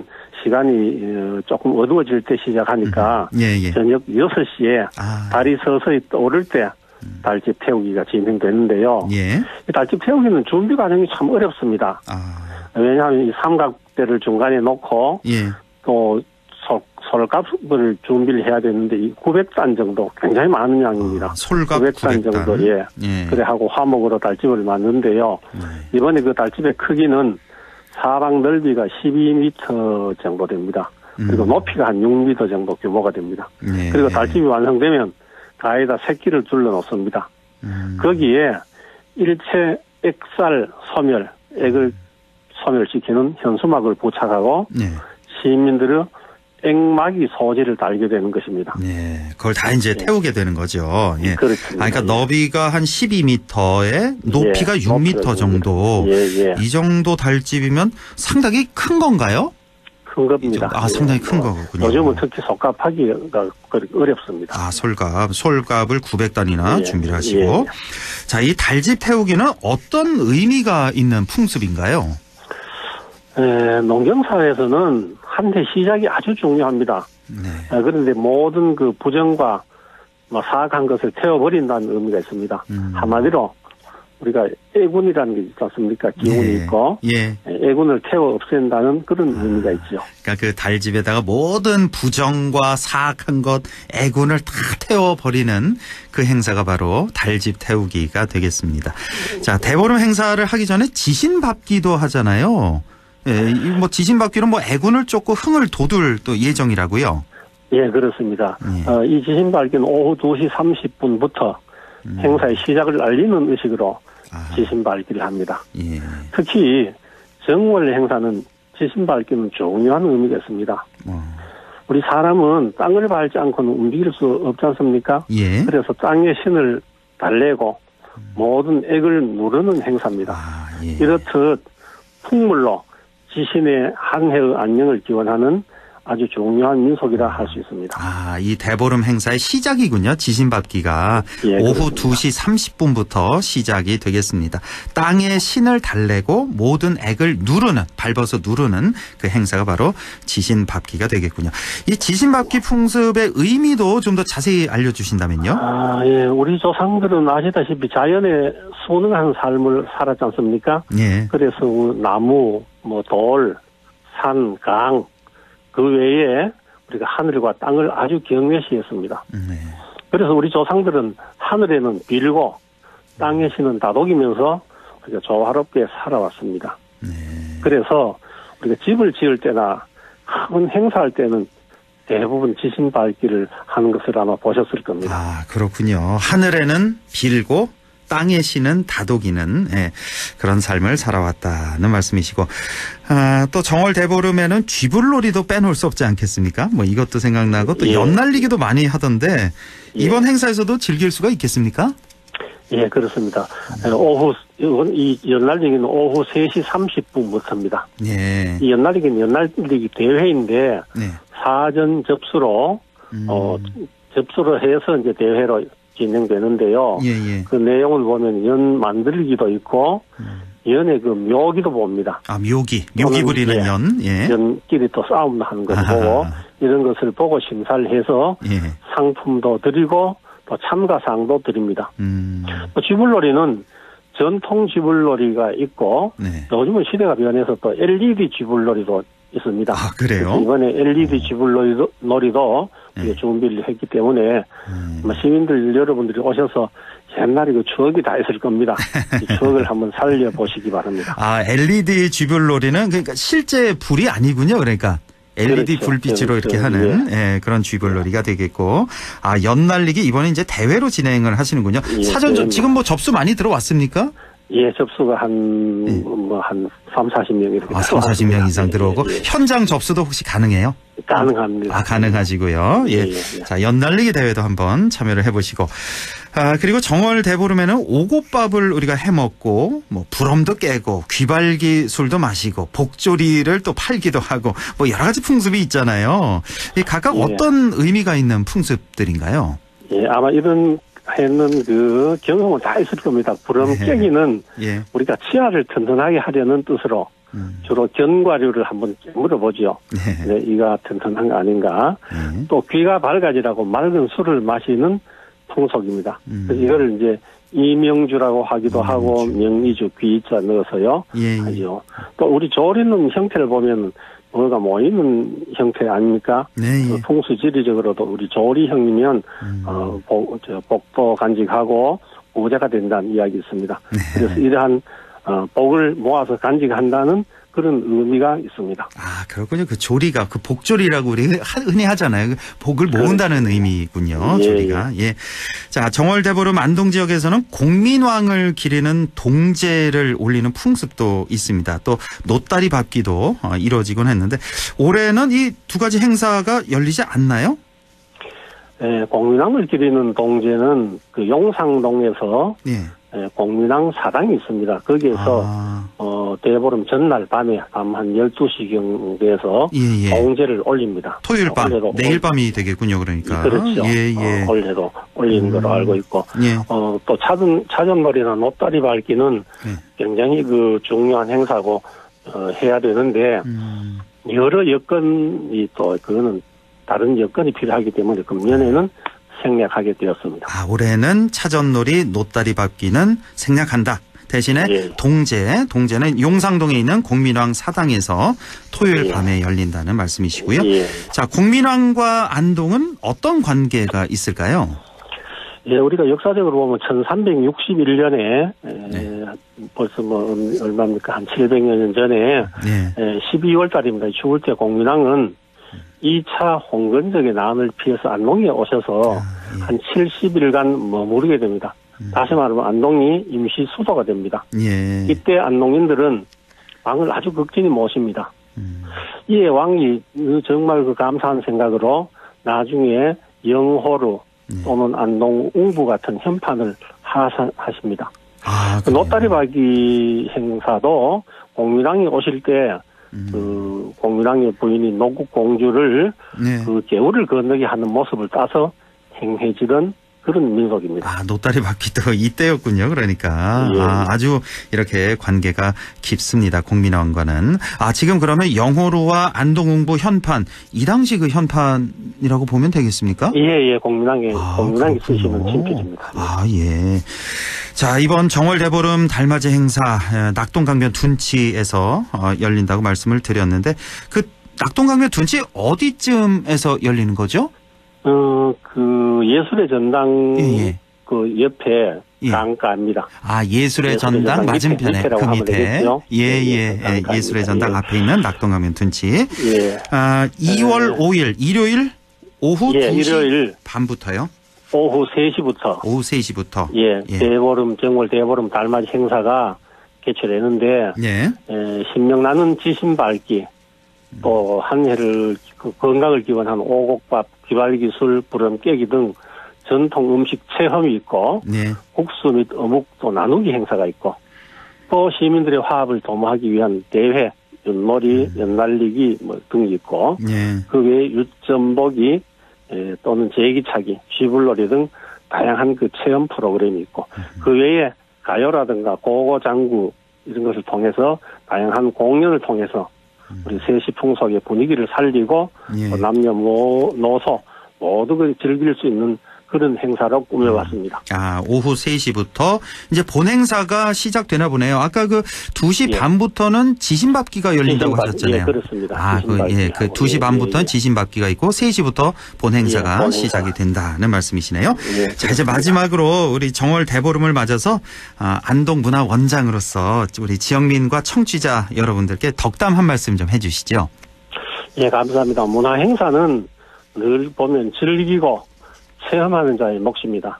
시간이 조금 어두워질 때 시작하니까 음, 예, 예. 저녁 여섯 시에 아. 달이 서서히 떠오를 때 달집 태우기가 진행되는데요. 예. 이 달집 태우기는 준비 과정이 참 어렵습니다. 아. 왜냐하면 이 삼각대를 중간에 놓고 예. 또 소, 솔값을 준비를 해야 되는데 이 구백 단 정도 굉장히 많은 양입니다. 아, 솔값 구백 단 구백 단. 정도 예. 예. 그래 하고 화목으로 달집을 만드는데요. 네. 이번에 그 달집의 크기는 사방 넓이가 십이 미터 정도 됩니다. 그리고 음. 높이가 한 육 미터 정도 규모가 됩니다. 네. 그리고 달집이 완성되면 가에다 새끼를 둘러 놓습니다. 음. 거기에 일체 액살 소멸, 액을 소멸시키는 현수막을 부착하고 네. 시민들의 액막이 소재를 달게 되는 것입니다. 네. 그걸 다 이제 예. 태우게 되는 거죠. 예. 그렇습니다. 아, 그러니까 예. 너비가 한 십이 미터에 높이가 예, 육 미터 높이가 정도. 예, 예. 이 정도 달집이면 상당히 큰 건가요? 큰 겁니다. 아, 상당히 큰 뭐, 거군요. 요즘은 특히 솔값하기가 어렵습니다. 아, 솔값. 솔값을 구백 단이나 예, 준비를 하시고. 예. 자, 이 달집 태우기는 어떤 의미가 있는 풍습인가요? 에, 농경사회에서는 한해 시작이 아주 중요합니다. 네. 아, 그런데 모든 그 부정과 뭐 사악한 것을 태워버린다는 의미가 있습니다. 음. 한마디로 우리가 애군이라는 게 있지 않습니까? 기운이 예. 있고 예. 애군을 태워 없앤다는 그런 아. 의미가 있죠. 그러니까 그 달집에다가 모든 부정과 사악한 것, 애군을 다 태워버리는 그 행사가 바로 달집 태우기가 되겠습니다. 자, 대보름 행사를 하기 전에 지신밟기도 하잖아요. 예, 이 뭐 지신밟기는 뭐 애군을 쫓고 흥을 돋울 또 예정이라고요. 예, 그렇습니다. 예. 어, 이 지신밟기는 오후 두 시 삼십 분부터 음. 행사의 시작을 알리는 의식으로 아. 지신밟기를 합니다. 예. 특히 정월 행사는 지신밟기는 중요한 의미가 있습니다. 어. 우리 사람은 땅을 밟지 않고는 움직일 수 없지 않습니까? 예. 그래서 땅의 신을 달래고 모든 액을 누르는 행사입니다. 아, 예. 이렇듯 풍물로 지신의 한 해의 안녕을 기원하는 아주 중요한 민속이라 할 수 있습니다. 아, 이 대보름 행사의 시작이군요. 지신밟기가 예, 오후 그렇습니다. 두 시 삼십 분부터 시작이 되겠습니다. 땅에 신을 달래고 모든 액을 누르는, 밟아서 누르는 그 행사가 바로 지신밟기가 되겠군요. 이 지신밟기 풍습의 의미도 좀 더 자세히 알려주신다면요. 아, 예. 우리 조상들은 아시다시피 자연에 순응한 삶을 살았지 않습니까? 예. 그래서 나무, 뭐 돌, 산, 강, 그 외에 우리가 하늘과 땅을 아주 경외시했습니다. 네. 그래서 우리 조상들은 하늘에는 빌고 땅의 신은 다독이면서 우리가 조화롭게 살아왔습니다. 네. 그래서 우리가 집을 지을 때나 큰 행사할 때는 대부분 지신밟기를 하는 것을 아마 보셨을 겁니다. 아, 그렇군요. 하늘에는 빌고 땅의 신은 다독이는 예, 그런 삶을 살아왔다는 말씀이시고, 아, 또 정월 대보름에는 쥐불놀이도 빼놓을 수 없지 않겠습니까? 뭐 이것도 생각나고 또 예. 연날리기도 많이 하던데 이번 예. 행사에서도 즐길 수가 있겠습니까? 예, 그렇습니다. 음. 오후 이건 이 연날리기는 오후 세 시 삼십 분부터입니다. 예. 이 연날리기는 연날리기 대회인데 네. 사전 접수로 음. 어 접수를 해서 이제 대회로 진행되는데요. 예, 예. 그 내용을 보면 연 만들기도 있고 음. 연의 그 묘기도 봅니다. 아, 묘기. 묘기 또는, 부리는 예, 연. 예. 연끼리 또 싸움 하는 것을 아하. 보고 이런 것을 보고 심사를 해서 예. 상품도 드리고 또 참가상도 드립니다. 음. 또 쥐불놀이는 전통 쥐불놀이가 있고 네. 요즘은 시대가 변해서 또 엘이디 쥐불놀이도 있습니다. 아, 그래요? 이번에 엘이디 쥐불놀이도 놀이도 네. 준비를 했기 때문에 음. 아마 시민들 여러분들이 오셔서 옛날에 그 추억이 다 있을 겁니다. 이 추억을 한번 살려보시기 바랍니다. 아, 엘이디 쥐불놀이는 그러니까 실제 불이 아니군요. 그러니까 엘이디 그렇죠. 불빛으로 그렇죠. 이렇게 하는 예, 그런 쥐불놀이가 되겠고, 아, 연날리기 이번에 이제 대회로 진행을 하시는군요. 예, 사전 좀 네. 지금 뭐 접수 많이 들어왔습니까? 예, 접수가 한, 예. 뭐, 한, 삼사십 명 이렇게. 아, 삼사십 명 이상 예, 들어오고 예, 예. 현장 접수도 혹시 가능해요? 가능합니다. 아, 가능하시고요. 예. 예, 예, 예. 자, 연날리기 대회도 한번 참여를 해보시고. 아, 그리고 정월 대보름에는 오곡밥을 우리가 해 먹고, 뭐, 부럼도 깨고, 귀발기 술도 마시고, 복조리를 또 팔기도 하고, 뭐, 여러 가지 풍습이 있잖아요. 이 각각 예. 어떤 의미가 있는 풍습들인가요? 예, 아마 이런 해는 그 경험은 다 있을 겁니다. 부럼 네. 깨기는 예. 우리가 치아를 튼튼하게 하려는 뜻으로 음. 주로 견과류를 한번 물어보죠. 네. 네, 이가 튼튼한 거 아닌가. 네. 또 귀가 밝아지라고 맑은 술을 마시는 풍속입니다. 음. 그래서 이걸 이제 이명주라고 하기도 이명주. 하고 명의주 귀자 넣어서요. 예, 예. 하죠. 또 우리 조리는 형태를 보면 뭐가 모이는 형태 아닙니까? 네, 예. 그 풍수지리적으로도 우리 조리형이면 음. 어, 복, 저, 복도 간직하고 부자가 된다는 이야기 있습니다. 네. 그래서 이러한 어, 복을 모아서 간직한다는 그런 의미가 있습니다. 아, 그렇군요. 그 조리가, 그 복조리라고 우리 흔히 하잖아요. 그 복을 모은다는 의미군요. 예, 조리가. 예. 자, 정월 대보름 안동 지역에서는 공민왕을 기리는 동제를 올리는 풍습도 있습니다. 또 노다리 밟기도 어, 이루어지곤 했는데 올해는 이 두 가지 행사가 열리지 않나요? 예, 공민왕을 기리는 동제는 그 용상동에서 예. 공민왕 사당이 있습니다. 거기에서 아. 어, 대보름 전날 밤에 밤 한 열두 시경에서 예, 예. 공제를 올립니다. 토요일 밤, 올해도 내일 밤이 되겠군요, 그러니까. 그렇죠. 예, 예. 어, 올해도 올리는 음. 걸로 알고 있고, 예. 어, 또 차전, 차전놀이나 노다리 밟기는 예. 굉장히 그 중요한 행사고, 어, 해야 되는데, 음. 여러 여건이 또, 그거는 다른 여건이 필요하기 때문에 금년에는 생략하게 되었습니다. 아, 올해는 차전놀이, 노다리 밟기는 생략한다. 대신에 예. 동제, 동제는 용상동에 있는 공민왕 사당에서 토요일 예. 밤에 열린다는 말씀이시고요. 예. 자, 공민왕과 안동은 어떤 관계가 있을까요? 예, 우리가 역사적으로 보면 천삼백육십일 년에 네. 벌써 뭐 얼마입니까? 한 칠백여 년 전에 네. 에, 십이월 달입니다. 죽을 때 공민왕은 이 차 홍건적의 난을 피해서 안동에 오셔서 아, 예. 한 칠십 일간 머무르게 됩니다. 음. 다시 말하면 안동이 임시 수도가 됩니다. 예. 이때 안동인들은 왕을 아주 극진히 모십니다. 음. 이에 왕이 정말 그 감사한 생각으로 나중에 영호루 네. 또는 안동 웅부 같은 현판을 하십니다. 아, 그 노다리 밟기 행사도 공민왕이 오실 때 음. 그 공민왕의 부인이 노국 공주를 네. 그 개울을 건너게 하는 모습을 따서 행해지던 그런 민속입니다. 아, 노다리 밟기도 이때였군요. 그러니까 예. 아, 아주 이렇게 관계가 깊습니다. 공민왕과는. 아, 지금 그러면 영호루와 안동웅부 현판 이 당시 그 현판이라고 보면 되겠습니까? 예, 예, 공민왕이 아, 공민왕이 그렇군요. 쓰시는 친필입니다. 아, 예. 자, 이번 정월 대보름 달맞이 행사 낙동강변 둔치에서 어, 열린다고 말씀을 드렸는데 그 낙동강변 둔치 어디쯤에서 열리는 거죠? 어, 그 예술의 전당 예, 예. 그 옆에 예. 강가입니다. 아, 예술의 예술의 전당 전당 맞은편에 밑에, 밑에라고 그 하면 밑에. 되겠죠? 예, 예, 예. 예, 예. 강가입니다. 예술의 전당 예. 앞에 있는 낙동강변 둔치. 예. 아, 이월 오일 일요일 오후 예, 두 시 일요일 반부터요? 오후 세 시부터 오후 세 시부터. 예, 예. 대보름 정월 대보름 달맞이 행사가 개최되는데 예. 에, 신명나는 지신 밝기 또 한 해를 그 건강을 기원한 오곡밥, 귀발기술, 부름 깨기 등 전통 음식 체험이 있고 네. 국수 및 어묵 또 나누기 행사가 있고 또 시민들의 화합을 도모하기 위한 대회, 윷놀이, 연날리기 뭐 등이 있고 예. 그 외에 윷전보기 에, 또는 제기차기, 쥐불놀이 등 다양한 그 체험 프로그램이 있고 그 외에 가요라든가 고고장구 이런 것을 통해서 다양한 공연을 통해서 우리 세시 풍속의 분위기를 살리고 예. 또 남녀노소 모두 즐길 수 있는 그런 행사로 꾸며봤습니다. 아, 오후 세 시부터 이제 본 행사가 시작되나 보네요. 아까 그 두 시 예. 반부터는 지신밟기가 열린다고 지신밟- 하셨잖아요. 예, 그렇습니다. 아, 그, 예, 그 지신밟기하고. 두 시 예, 반부터는 예, 예. 지신밟기가 있고 세 시부터 본 행사가 예, 본 행사. 시작이 된다는 말씀이시네요. 예, 자, 이제 그렇습니다. 마지막으로 우리 정월 대보름을 맞아서 아, 안동문화원장으로서 우리 지역민과 청취자 여러분들께 덕담 한 말씀 좀 해주시죠. 예, 감사합니다. 문화 행사는 늘 보면 즐기고 체험하는 자의 몫입니다.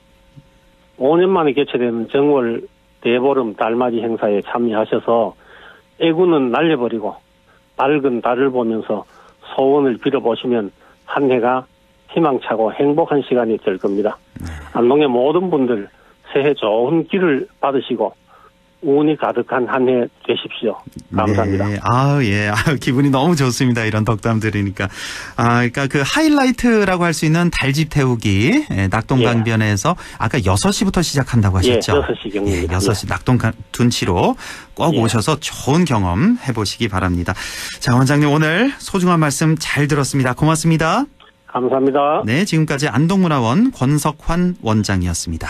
오 년 만에 개최되는 정월 대보름 달맞이 행사에 참여하셔서 애구는 날려버리고 밝은 달을 보면서 소원을 빌어보시면 한 해가 희망차고 행복한 시간이 될 겁니다. 안동의 모든 분들 새해 좋은 길을 받으시고 운이 가득한 한 해 되십시오. 감사합니다. 네. 아, 예. 아, 기분이 너무 좋습니다. 이런 덕담 들으니까. 아, 그러니까 그 하이라이트라고 할 수 있는 달집 태우기, 예, 낙동강변에서 아까 여섯 시부터 시작한다고 하셨죠? 예, 여섯 시 경입니다. 예, 여섯 시 낙동강 둔치로 꼭 예. 오셔서 좋은 경험 해보시기 바랍니다. 자, 원장님 오늘 소중한 말씀 잘 들었습니다. 고맙습니다. 감사합니다. 네, 지금까지 안동문화원 권석환 원장이었습니다.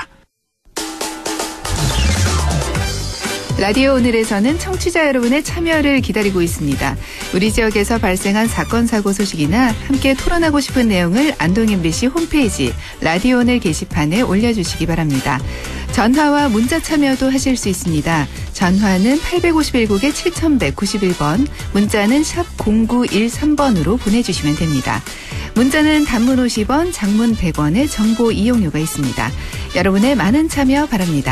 라디오 오늘에서는 청취자 여러분의 참여를 기다리고 있습니다. 우리 지역에서 발생한 사건 사고 소식이나 함께 토론하고 싶은 내용을 안동 엠비씨 홈페이지 라디오 오늘 게시판에 올려주시기 바랍니다. 전화와 문자 참여도 하실 수 있습니다. 전화는 팔백오십일 국에 칠천백구십일 번, 문자는 샵 공구일삼 번으로 보내주시면 됩니다. 문자는 단문 오십 원, 장문 백 원의 정보 이용료가 있습니다. 여러분의 많은 참여 바랍니다.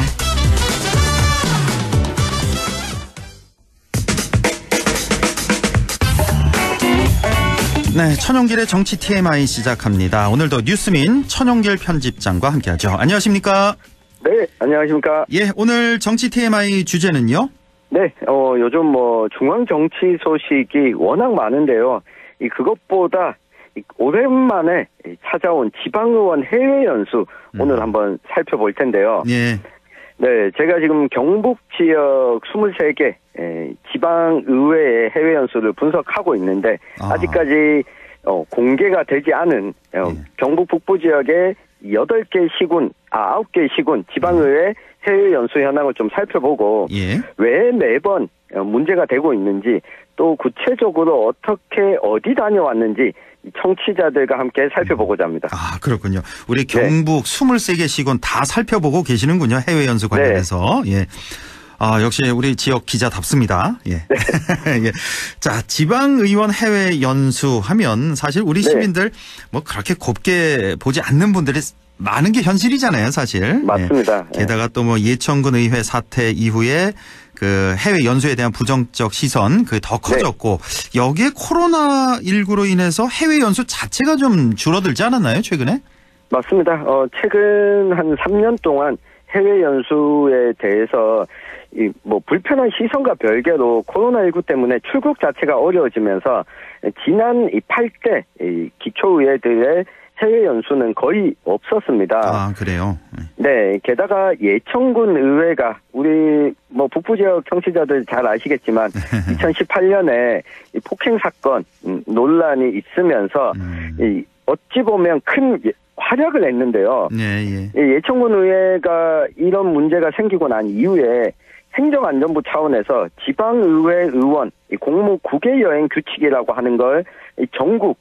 네, 천용길의 정치 티엠아이 시작합니다. 오늘도 뉴스민 천용길 편집장과 함께하죠. 안녕하십니까? 네, 안녕하십니까. 예, 오늘 정치 티엠아이 주제는요? 네, 어, 요즘 뭐 중앙 정치 소식이 워낙 많은데요. 이 그것보다 이 오랜만에 찾아온 지방의원 해외 연수 음. 오늘 한번 살펴볼 텐데요. 예. 네, 제가 지금 경북 지역 스물세 개 지방의회의 해외 연수를 분석하고 있는데 아. 아직까지 어, 공개가 되지 않은 어, 예. 경북 북부 지역의 여덟 개 시군, 아, 아홉 개 시군 지방의회 해외 연수 현황을 좀 살펴보고 예. 왜 매번 문제가 되고 있는지 또 구체적으로 어떻게 어디 다녀왔는지 청취자들과 함께 살펴보고자 합니다. 아, 그렇군요. 우리 경북 네. 스물세 개 시군 다 살펴보고 계시는군요. 해외 연수 관련해서. 네. 예. 아, 역시 우리 지역 기자답습니다. 예. 네. 예. 자, 지방의원 해외 연수 하면 사실 우리 시민들 네. 뭐 그렇게 곱게 보지 않는 분들이 많은 게 현실이잖아요, 사실. 맞습니다. 예. 게다가 또 뭐 예천군 의회 사태 이후에 그 해외 연수에 대한 부정적 시선 그 더 커졌고 네. 여기에 코로나십구로 인해서 해외 연수 자체가 좀 줄어들지 않았나요, 최근에? 맞습니다. 어, 최근 한 삼 년 동안 해외 연수에 대해서 이 뭐 불편한 시선과 별개로 코로나십구 때문에 출국 자체가 어려워지면서 지난 이 팔 대 이 기초의회들의 해외 연수는 거의 없었습니다. 아, 그래요? 네. 게다가 예천군 의회가 우리 뭐 북부 지역 청취자들 잘 아시겠지만 이천십팔 년에 이 폭행 사건 논란이 있으면서 음. 이 어찌 보면 큰 활약을 했는데요. 네, 예. 예천군 의회가 이런 문제가 생기고 난 이후에 행정안전부 차원에서 지방의회 의원 공무 국외 여행 규칙이라고 하는 걸 전국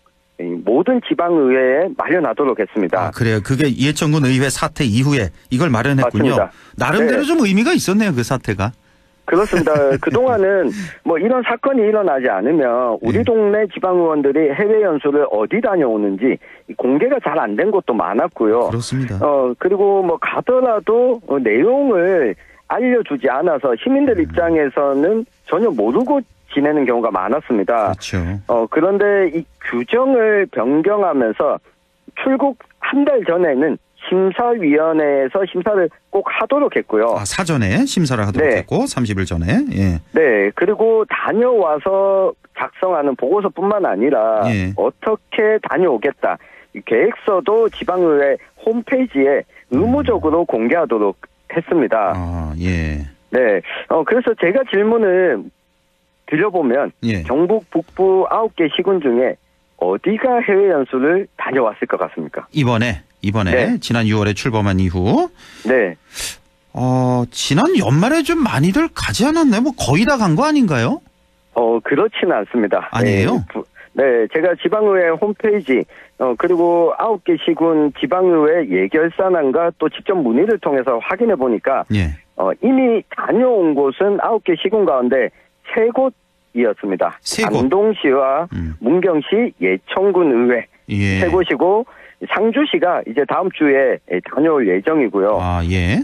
모든 지방의회에 마련하도록 했습니다. 아, 그래요. 그게 예천군 의회 사태 이후에 이걸 마련했군요. 맞습니다. 나름대로 네. 좀 의미가 있었네요. 그 사태가. 그렇습니다. 그동안은 뭐 이런 사건이 일어나지 않으면 우리 네. 동네 지방의원들이 해외 연수를 어디 다녀오는지 공개가 잘 안 된 것도 많았고요. 그렇습니다. 어, 그리고 뭐 가더라도 어, 내용을 알려주지 않아서 시민들 입장에서는 전혀 모르고 지내는 경우가 많았습니다. 그렇죠. 어, 그런데 이 규정을 변경하면서 출국 한 달 전에는 심사위원회에서 심사를 꼭 하도록 했고요. 아, 사전에 심사를 하도록 네. 했고 삼십 일 전에. 예. 네. 그리고 다녀와서 작성하는 보고서뿐만 아니라 예. 어떻게 다녀오겠다. 이 계획서도 지방의회 홈페이지에 의무적으로 공개하도록 했습니다. 아, 예. 네. 어, 그래서 제가 질문을 드려보면 예. 경북 북부 아홉 개 시군 중에 어디가 해외 연수를 다녀왔을 것 같습니까? 이번에 이번에 네. 지난 유월에 출범한 이후 네. 어, 지난 연말에 좀 많이들 가지 않았나요? 뭐 거의 다 간 거 아닌가요? 어, 그렇지는 않습니다. 아니에요? 네, 부, 네, 제가 지방의회 홈페이지 어, 그리고 아홉 개 시군 지방의회 예결산안과 또 직접 문의를 통해서 확인해 보니까 예. 어, 이미 다녀온 곳은 아홉 개 시군 가운데 세 곳이었습니다. 세 곳. 안동시와 음. 문경시 예천군 의회 예. 세 곳이고 상주시가 이제 다음 주에 다녀올 예정이고요. 아, 예.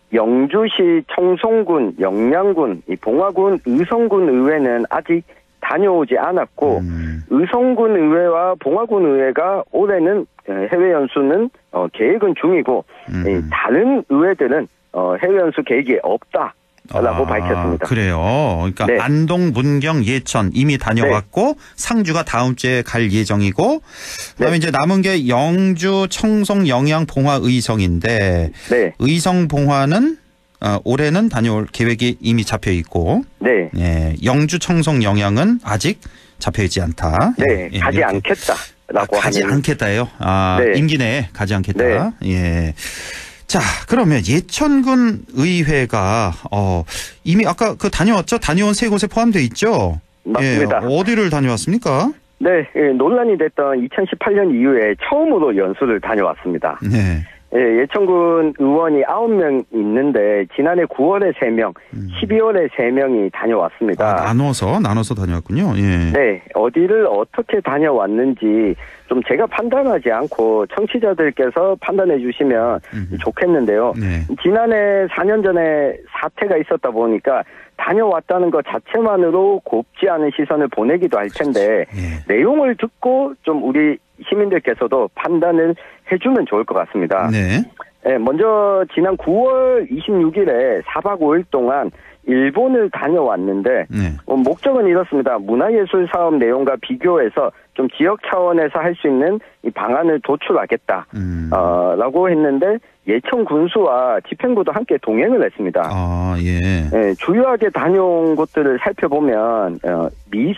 영주시 청송군, 영양군, 이 봉화군, 의성군 의회는 아직 다녀오지 않았고 음. 의성군 의회와 봉화군 의회가 올해는 해외 연수는 어, 계획은 중이고 음. 이 다른 의회들은 어, 해외 연수 계획이 없다. 라고 아, 밝혔습니다. 그래요. 그러니까 네. 안동, 문경, 예천 이미 다녀왔고 네. 상주가 다음 주에 갈 예정이고 그다음에 네. 이제 남은 게 영주, 청송, 영양, 봉화, 의성인데 네. 의성, 봉화는 어, 올해는 다녀올 계획이 이미 잡혀 있고 네. 예, 영주, 청송, 영양은 아직 잡혀 있지 않다. 네, 예, 가지 이렇게. 않겠다라고 아, 가지 하는. 않겠다요. 아, 네. 임기 내에 가지 않겠다. 네. 예. 자, 그러면 예천군 의회가 어 이미 아까 그 다녀왔죠? 다녀온 세 곳에 포함되어 있죠? 맞습니다. 예, 어디를 다녀왔습니까? 네, 예, 논란이 됐던 이천십팔 년 이후에 처음으로 연수를 다녀왔습니다. 네. 예, 예천군 의원이 아홉 명 있는데 지난해 구월에 세 명, 음. 십이월에 세 명이 다녀왔습니다. 아, 나눠서 나눠서 다녀왔군요. 예. 네, 어디를 어떻게 다녀왔는지 좀 제가 판단하지 않고 청취자들께서 판단해 주시면 음. 좋겠는데요. 네. 지난해 사 년 전에 사태가 있었다 보니까 다녀왔다는 것 자체만으로 곱지 않은 시선을 보내기도 할 텐데 예. 내용을 듣고 좀 우리 시민들께서도 판단을 해주면 좋을 것 같습니다. 네. 네, 먼저 지난 구월 이십육일에 사박 오일 동안 일본을 다녀왔는데 네. 어, 목적은 이렇습니다. 문화예술 사업 내용과 비교해서 좀 지역 차원에서 할 수 있는 이 방안을 도출하겠다 음. 어, 라고 했는데 예천 군수와 집행부도 함께 동행을 했습니다. 아, 예. 네, 주요하게 다녀온 곳들을 살펴보면 어,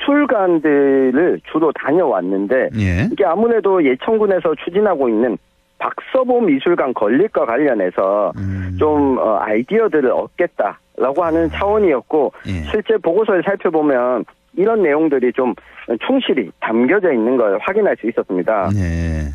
미술관들을 주로 다녀왔는데 예. 이게 아무래도 예천군에서 추진하고 있는 박서보 미술관 건립과 관련해서 음. 좀 어, 아이디어들을 얻겠다라고 하는 차원이었고 예. 실제 보고서를 살펴보면 이런 내용들이 좀 충실히 담겨져 있는 걸 확인할 수 있었습니다. 네.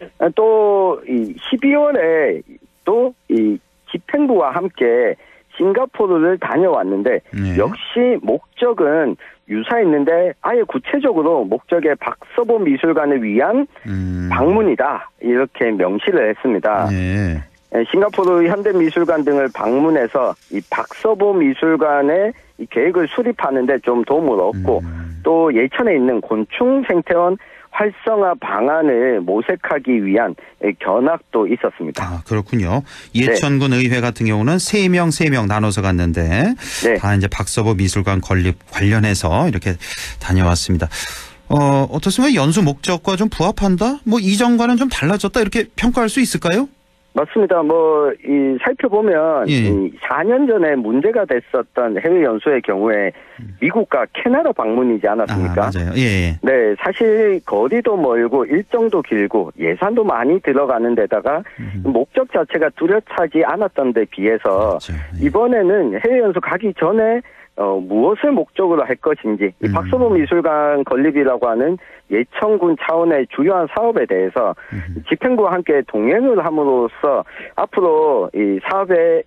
또 이 십이월에 또 이 집행부와 함께 싱가포르를 다녀왔는데 네. 역시 목적은 유사했는데 아예 구체적으로 목적의 박서보 미술관을 위한 음. 방문이다 이렇게 명시를 했습니다. 네. 싱가포르 현대미술관 등을 방문해서 이 박서보 미술관의 이 계획을 수립하는데 좀 도움을 얻고 음. 또 예천에 있는 곤충 생태원 활성화 방안을 모색하기 위한 견학도 있었습니다. 아, 그렇군요. 예천군 네. 의회 같은 경우는 세 명, 세 명 나눠서 갔는데 네. 다 이제 박서보 미술관 건립 관련해서 이렇게 다녀왔습니다. 어, 어떻습니까? 연수 목적과 좀 부합한다? 뭐 이전과는 좀 달라졌다 이렇게 평가할 수 있을까요? 맞습니다. 뭐, 이, 살펴보면, 예. 이 사 년 전에 문제가 됐었던 해외 연수의 경우에 미국과 캐나다 방문이지 않았습니까? 아, 맞아요. 예. 네, 사실 거리도 멀고 일정도 길고 예산도 많이 들어가는 데다가 음. 목적 자체가 뚜렷하지 않았던 데 비해서 그렇죠. 예. 이번에는 해외 연수 가기 전에 어, 무엇을 목적으로 할 것인지, 이 음. 박서보 미술관 건립이라고 하는 예천군 차원의 주요한 사업에 대해서 음. 집행부와 함께 동행을 함으로써 앞으로 이 사업에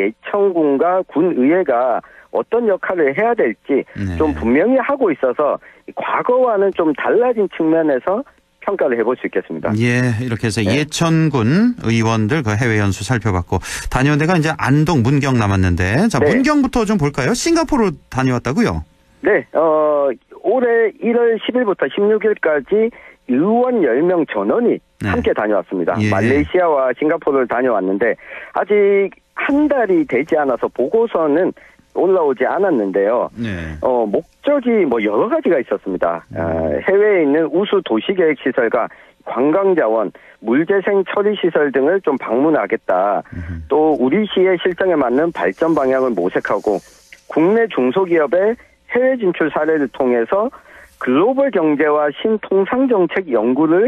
예천군과 군의회가 어떤 역할을 해야 될지 네. 좀 분명히 하고 있어서 과거와는 좀 달라진 측면에서 평가를 해볼 수 있겠습니다. 예, 이렇게 해서 네. 예천군 의원들 그 해외 연수 살펴봤고 다녀온 데가 이제 안동, 문경 남았는데 자 네. 문경부터 좀 볼까요? 싱가포르 다녀왔다고요? 네, 어 올해 일월 십일부터 십육일까지 의원 열 명 전원이 네. 함께 다녀왔습니다. 예. 말레이시아와 싱가포르를 다녀왔는데 아직 한 달이 되지 않아서 보고서는 올라오지 않았는데요. 네. 어, 목적이 뭐 여러 가지가 있었습니다. 음. 어, 해외에 있는 우수 도시계획시설과 관광자원, 물재생 처리시설 등을 좀 방문하겠다. 음. 또 우리 시의 실정에 맞는 발전 방향을 모색하고 국내 중소기업의 해외 진출 사례를 통해서 글로벌 경제와 신통상정책 연구를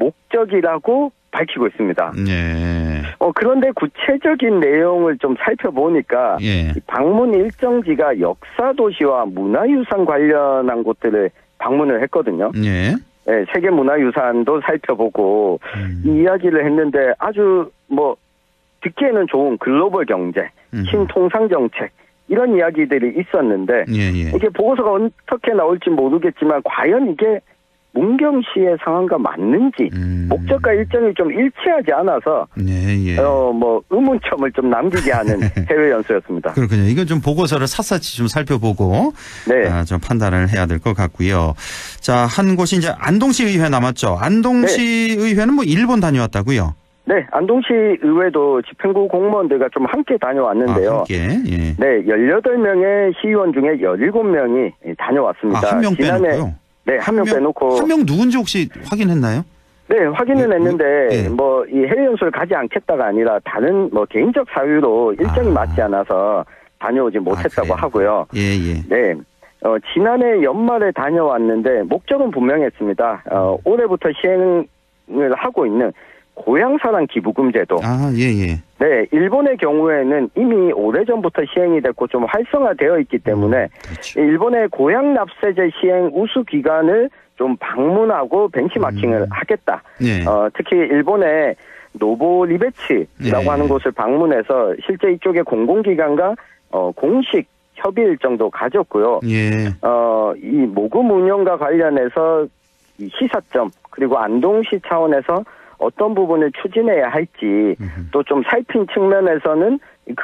목적이라고 밝히고 있습니다. 네. 어, 그런데 구체적인 내용을 좀 살펴보니까 예. 방문 일정지가 역사도시와 문화유산 관련한 곳들을 방문을 했거든요. 예. 네, 세계문화유산도 살펴보고 음. 이 이야기를 했는데 아주 뭐 듣기에는 좋은 글로벌 경제, 음. 신통상정책 이런 이야기들이 있었는데 예, 예. 이게 보고서가 어떻게 나올지 모르겠지만 과연 이게 문경시의 상황과 맞는지 음. 목적과 일정이 좀 일치하지 않아서 네, 예. 어, 뭐 의문점을 좀 남기게 하는 해외 연수였습니다. 그렇군요. 이건 좀 보고서를 샅샅이 좀 살펴보고 네. 아, 좀 판단을 해야 될 것 같고요. 자, 한 곳이 이제 안동시 의회 남았죠. 안동시 네. 의회는 뭐 일본 다녀왔다고요? 네, 안동시 의회도 집행부 공무원들과 좀 함께 다녀왔는데요. 아, 함께. 예. 네, 열여덟 명의 시의원 중에 열일곱 명이 다녀왔습니다. 아, 한 명 빼놓고요? 네, 한 명 빼놓고. 한 명 누군지 혹시 확인했나요? 네, 확인은 네, 했는데, 네. 뭐, 이 해외 연수를 가지 않겠다가 아니라 다른 뭐 개인적 사유로 일정이 아. 맞지 않아서 다녀오지 못했다고 아, 하고요. 예, 예. 네. 어, 지난해 연말에 다녀왔는데, 목적은 분명했습니다. 어, 올해부터 시행을 하고 있는 고향사랑 기부금 제도. 아, 예, 예. 네, 일본의 경우에는 이미 오래전부터 시행이 됐고 좀 활성화되어 있기 때문에 그렇죠. 일본의 고향 납세제 시행 우수 기관을 좀 방문하고 벤치마킹을 음. 하겠다. 예. 어, 특히 일본의 노보리베츠라고 예. 하는 곳을 방문해서 실제 이쪽의 공공기관과 어, 공식 협의 일정도 가졌고요. 예. 어, 이 모금 운영과 관련해서 이 시사점 그리고 안동시 차원에서 어떤 부분을 추진해야 할지 또 좀 살핀 측면에서는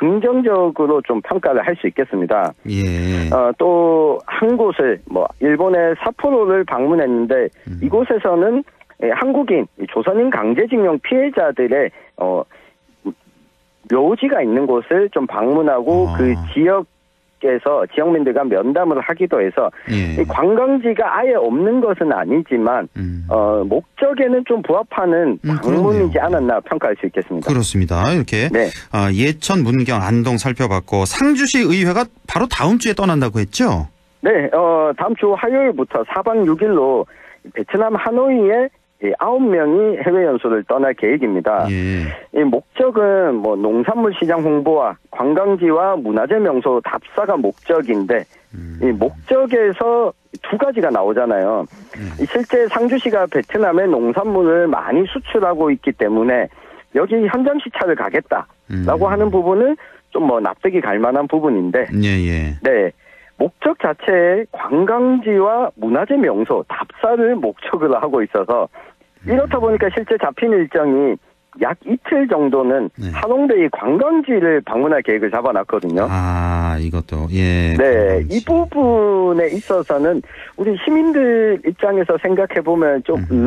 긍정적으로 좀 평가를 할 수 있겠습니다. 예. 어, 또 한 곳을 뭐 일본의 삿포로를 방문했는데 음. 이곳에서는 한국인 조선인 강제징용 피해자들의 어, 묘지가 있는 곳을 좀 방문하고 아. 그 지역에서 지역민들과 면담을 하기도 해서 예. 이 관광지가 아예 없는 것은 아니지만 음. 어, 목적에는 좀 부합하는 음, 방문이지 그러네요. 않았나 평가할 수 있겠습니다. 그렇습니다. 이렇게 네. 어, 예천, 문경, 안동 살펴봤고 상주시 의회가 바로 다음 주에 떠난다고 했죠? 네, 어, 다음 주 화요일부터 사 박 육 일로 베트남 하노이에 아홉 명이 해외 연수를 떠날 계획입니다. 예. 이 목적은 뭐 농산물 시장 홍보와 관광지와 문화재 명소 답사가 목적인데 음. 이 목적에서 두 가지가 나오잖아요. 음. 실제 상주시가 베트남에 농산물을 많이 수출하고 있기 때문에 여기 현장 시찰을 가겠다라고 음. 하는 부분은 좀 뭐 납득이 갈 만한 부분인데 예, 예. 네. 목적 자체에 관광지와 문화재 명소, 답사를 목적으로 하고 있어서 이렇다 보니까 실제 잡힌 일정이 약 이틀 정도는 네. 하동대의 관광지를 방문할 계획을 잡아놨거든요. 아, 이것도, 예. 네, 이 부분에 있어서는 우리 시민들 입장에서 생각해보면 좀 음.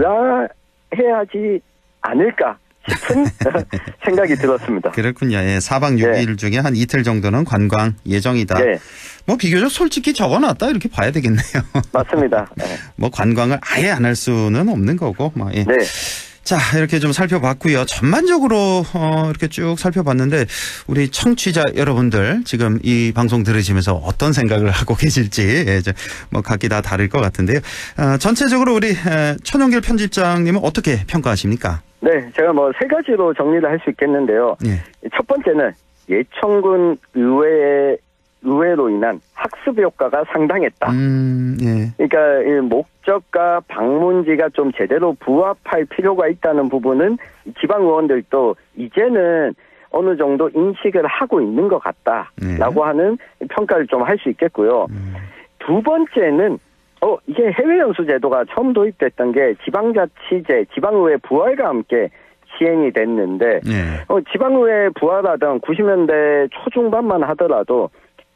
의아해하지 않을까 싶은 생각이 들었습니다. 그렇군요. 예, 사 박 육 일 네. 중에 한 이틀 정도는 관광 예정이다. 네. 뭐 비교적 솔직히 적어놨다 이렇게 봐야 되겠네요. 맞습니다. 네. 뭐 관광을 아예 안 할 수는 없는 거고. 뭐 예. 네. 자, 이렇게 좀 살펴봤고요. 전반적으로 어, 이렇게 쭉 살펴봤는데 우리 청취자 여러분들 지금 이 방송 들으시면서 어떤 생각을 하고 계실지 예, 이제 뭐 각기 다 다를 것 같은데요. 어, 전체적으로 우리 에, 천영길 편집장님은 어떻게 평가하십니까? 네, 제가 뭐 세 가지로 정리를 할 수 있겠는데요. 예. 첫 번째는 예천군 의회의 의회로 인한 학습 효과가 상당했다. 음, 예. 그러니까 이 목적과 방문지가 좀 제대로 부합할 필요가 있다는 부분은 지방 의원들도 이제는 어느 정도 인식을 하고 있는 것 같다라고 네. 하는 평가를 좀 할 수 있겠고요. 음. 두 번째는 어 이게 해외 연수 제도가 처음 도입됐던 게 지방자치제, 지방의회 부활과 함께 시행이 됐는데 예. 어, 지방의회 부활하던 구십 년대 초중반만 하더라도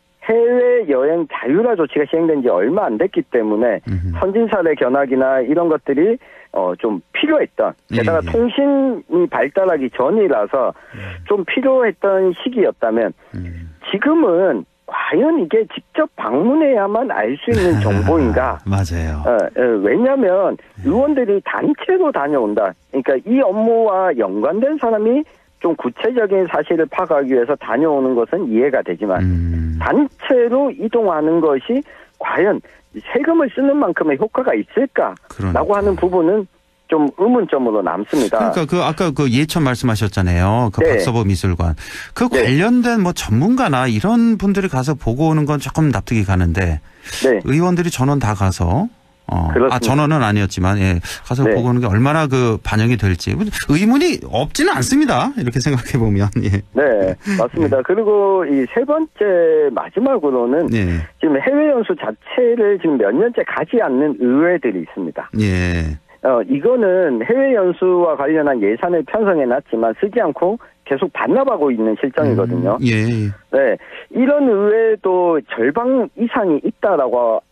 해외 여행 자유화 조치가 시행된 지 얼마 안 됐기 때문에 음흠. 선진사례 견학이나 이런 것들이 어, 좀 필요했던 게다가 예, 예. 통신이 발달하기 전이라서 좀 필요했던 시기였다면 음. 지금은 과연 이게 직접 방문해야만 알 수 있는 정보인가? 맞아요. 어, 어, 왜냐하면 의원들이 단체로 다녀온다. 그러니까 이 업무와 연관된 사람이 좀 구체적인 사실을 파악하기 위해서 다녀오는 것은 이해가 되지만 음. 단체로 이동하는 것이 과연 세금을 쓰는 만큼의 효과가 있을까라고 그러니까. 하는 부분은 좀 의문점으로 남습니다. 그러니까 그 아까 그 예천 말씀하셨잖아요. 그 네. 박서보 미술관. 그 네. 관련된 뭐 전문가나 이런 분들이 가서 보고 오는 건 조금 납득이 가는데 네. 의원들이 전원 다 가서 어, 그렇습니다. 아 전원은 아니었지만 예, 가서 네. 보고 오는 게 얼마나 그 반영이 될지 의문이 없지는 않습니다. 이렇게 생각해 보면 예. 네, 맞습니다. 그리고 이 세 번째 마지막으로는 예. 지금 해외 연수 자체를 지금 몇 년째 가지 않는 의회들이 있습니다. 예. 어, 이거는 해외 연수와 관련한 예산을 편성해 놨지만 쓰지 않고 계속 반납하고 있는 실정이거든요. 음, 예. 네. 이런 의회도 절반 이상이 있다라고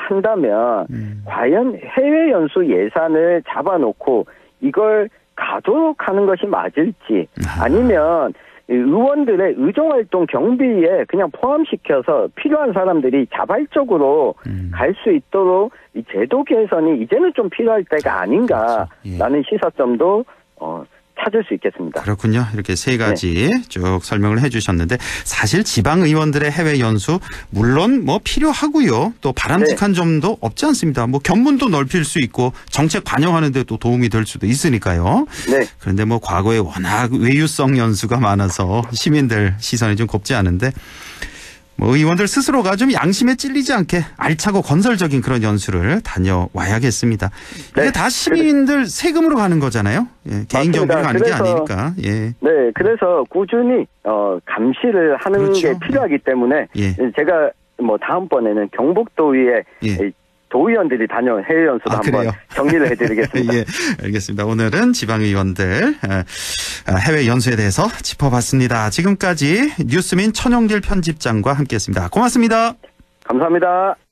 한다면 음. 과연 해외 연수 예산을 잡아놓고 이걸 가도록 하는 것이 맞을지 아니면 의원들의 의정활동 경비에 그냥 포함시켜서 필요한 사람들이 자발적으로 음. 갈 수 있도록 이 제도 개선이 이제는 좀 필요할 때가 아닌가라는 그렇죠. 예. 시사점도 어, 찾을 수 있겠습니다. 그렇군요. 이렇게 세 가지 네. 쭉 설명을 해 주셨는데 사실 지방 의원들의 해외 연수 물론 뭐 필요하고요. 또 바람직한 네. 점도 없지 않습니다. 뭐 견문도 넓힐 수 있고 정책 반영하는 데 또 도움이 될 수도 있으니까요. 네. 그런데 뭐 과거에 워낙 외유성 연수가 많아서 시민들 시선이 좀 곱지 않은데 뭐 의원들 스스로가 좀 양심에 찔리지 않게 알차고 건설적인 그런 연수를 다녀와야겠습니다. 이게 네. 다 시민들 세금으로 가는 거잖아요. 예, 개인 맞습니다. 경비로 가는 게 그래서 아니니까. 예. 네, 그래서 꾸준히 어, 감시를 하는 그렇죠. 게 필요하기 때문에 예. 제가 뭐 다음번에는 경북도의회 예. 도의원들이 다녀온 해외 연수도 아, 한번 그래요? 정리를 해드리겠습니다. 예, 알겠습니다. 오늘은 지방의원들 해외 연수에 대해서 짚어봤습니다. 지금까지 뉴스민 천영길 편집장과 함께했습니다. 고맙습니다. 감사합니다.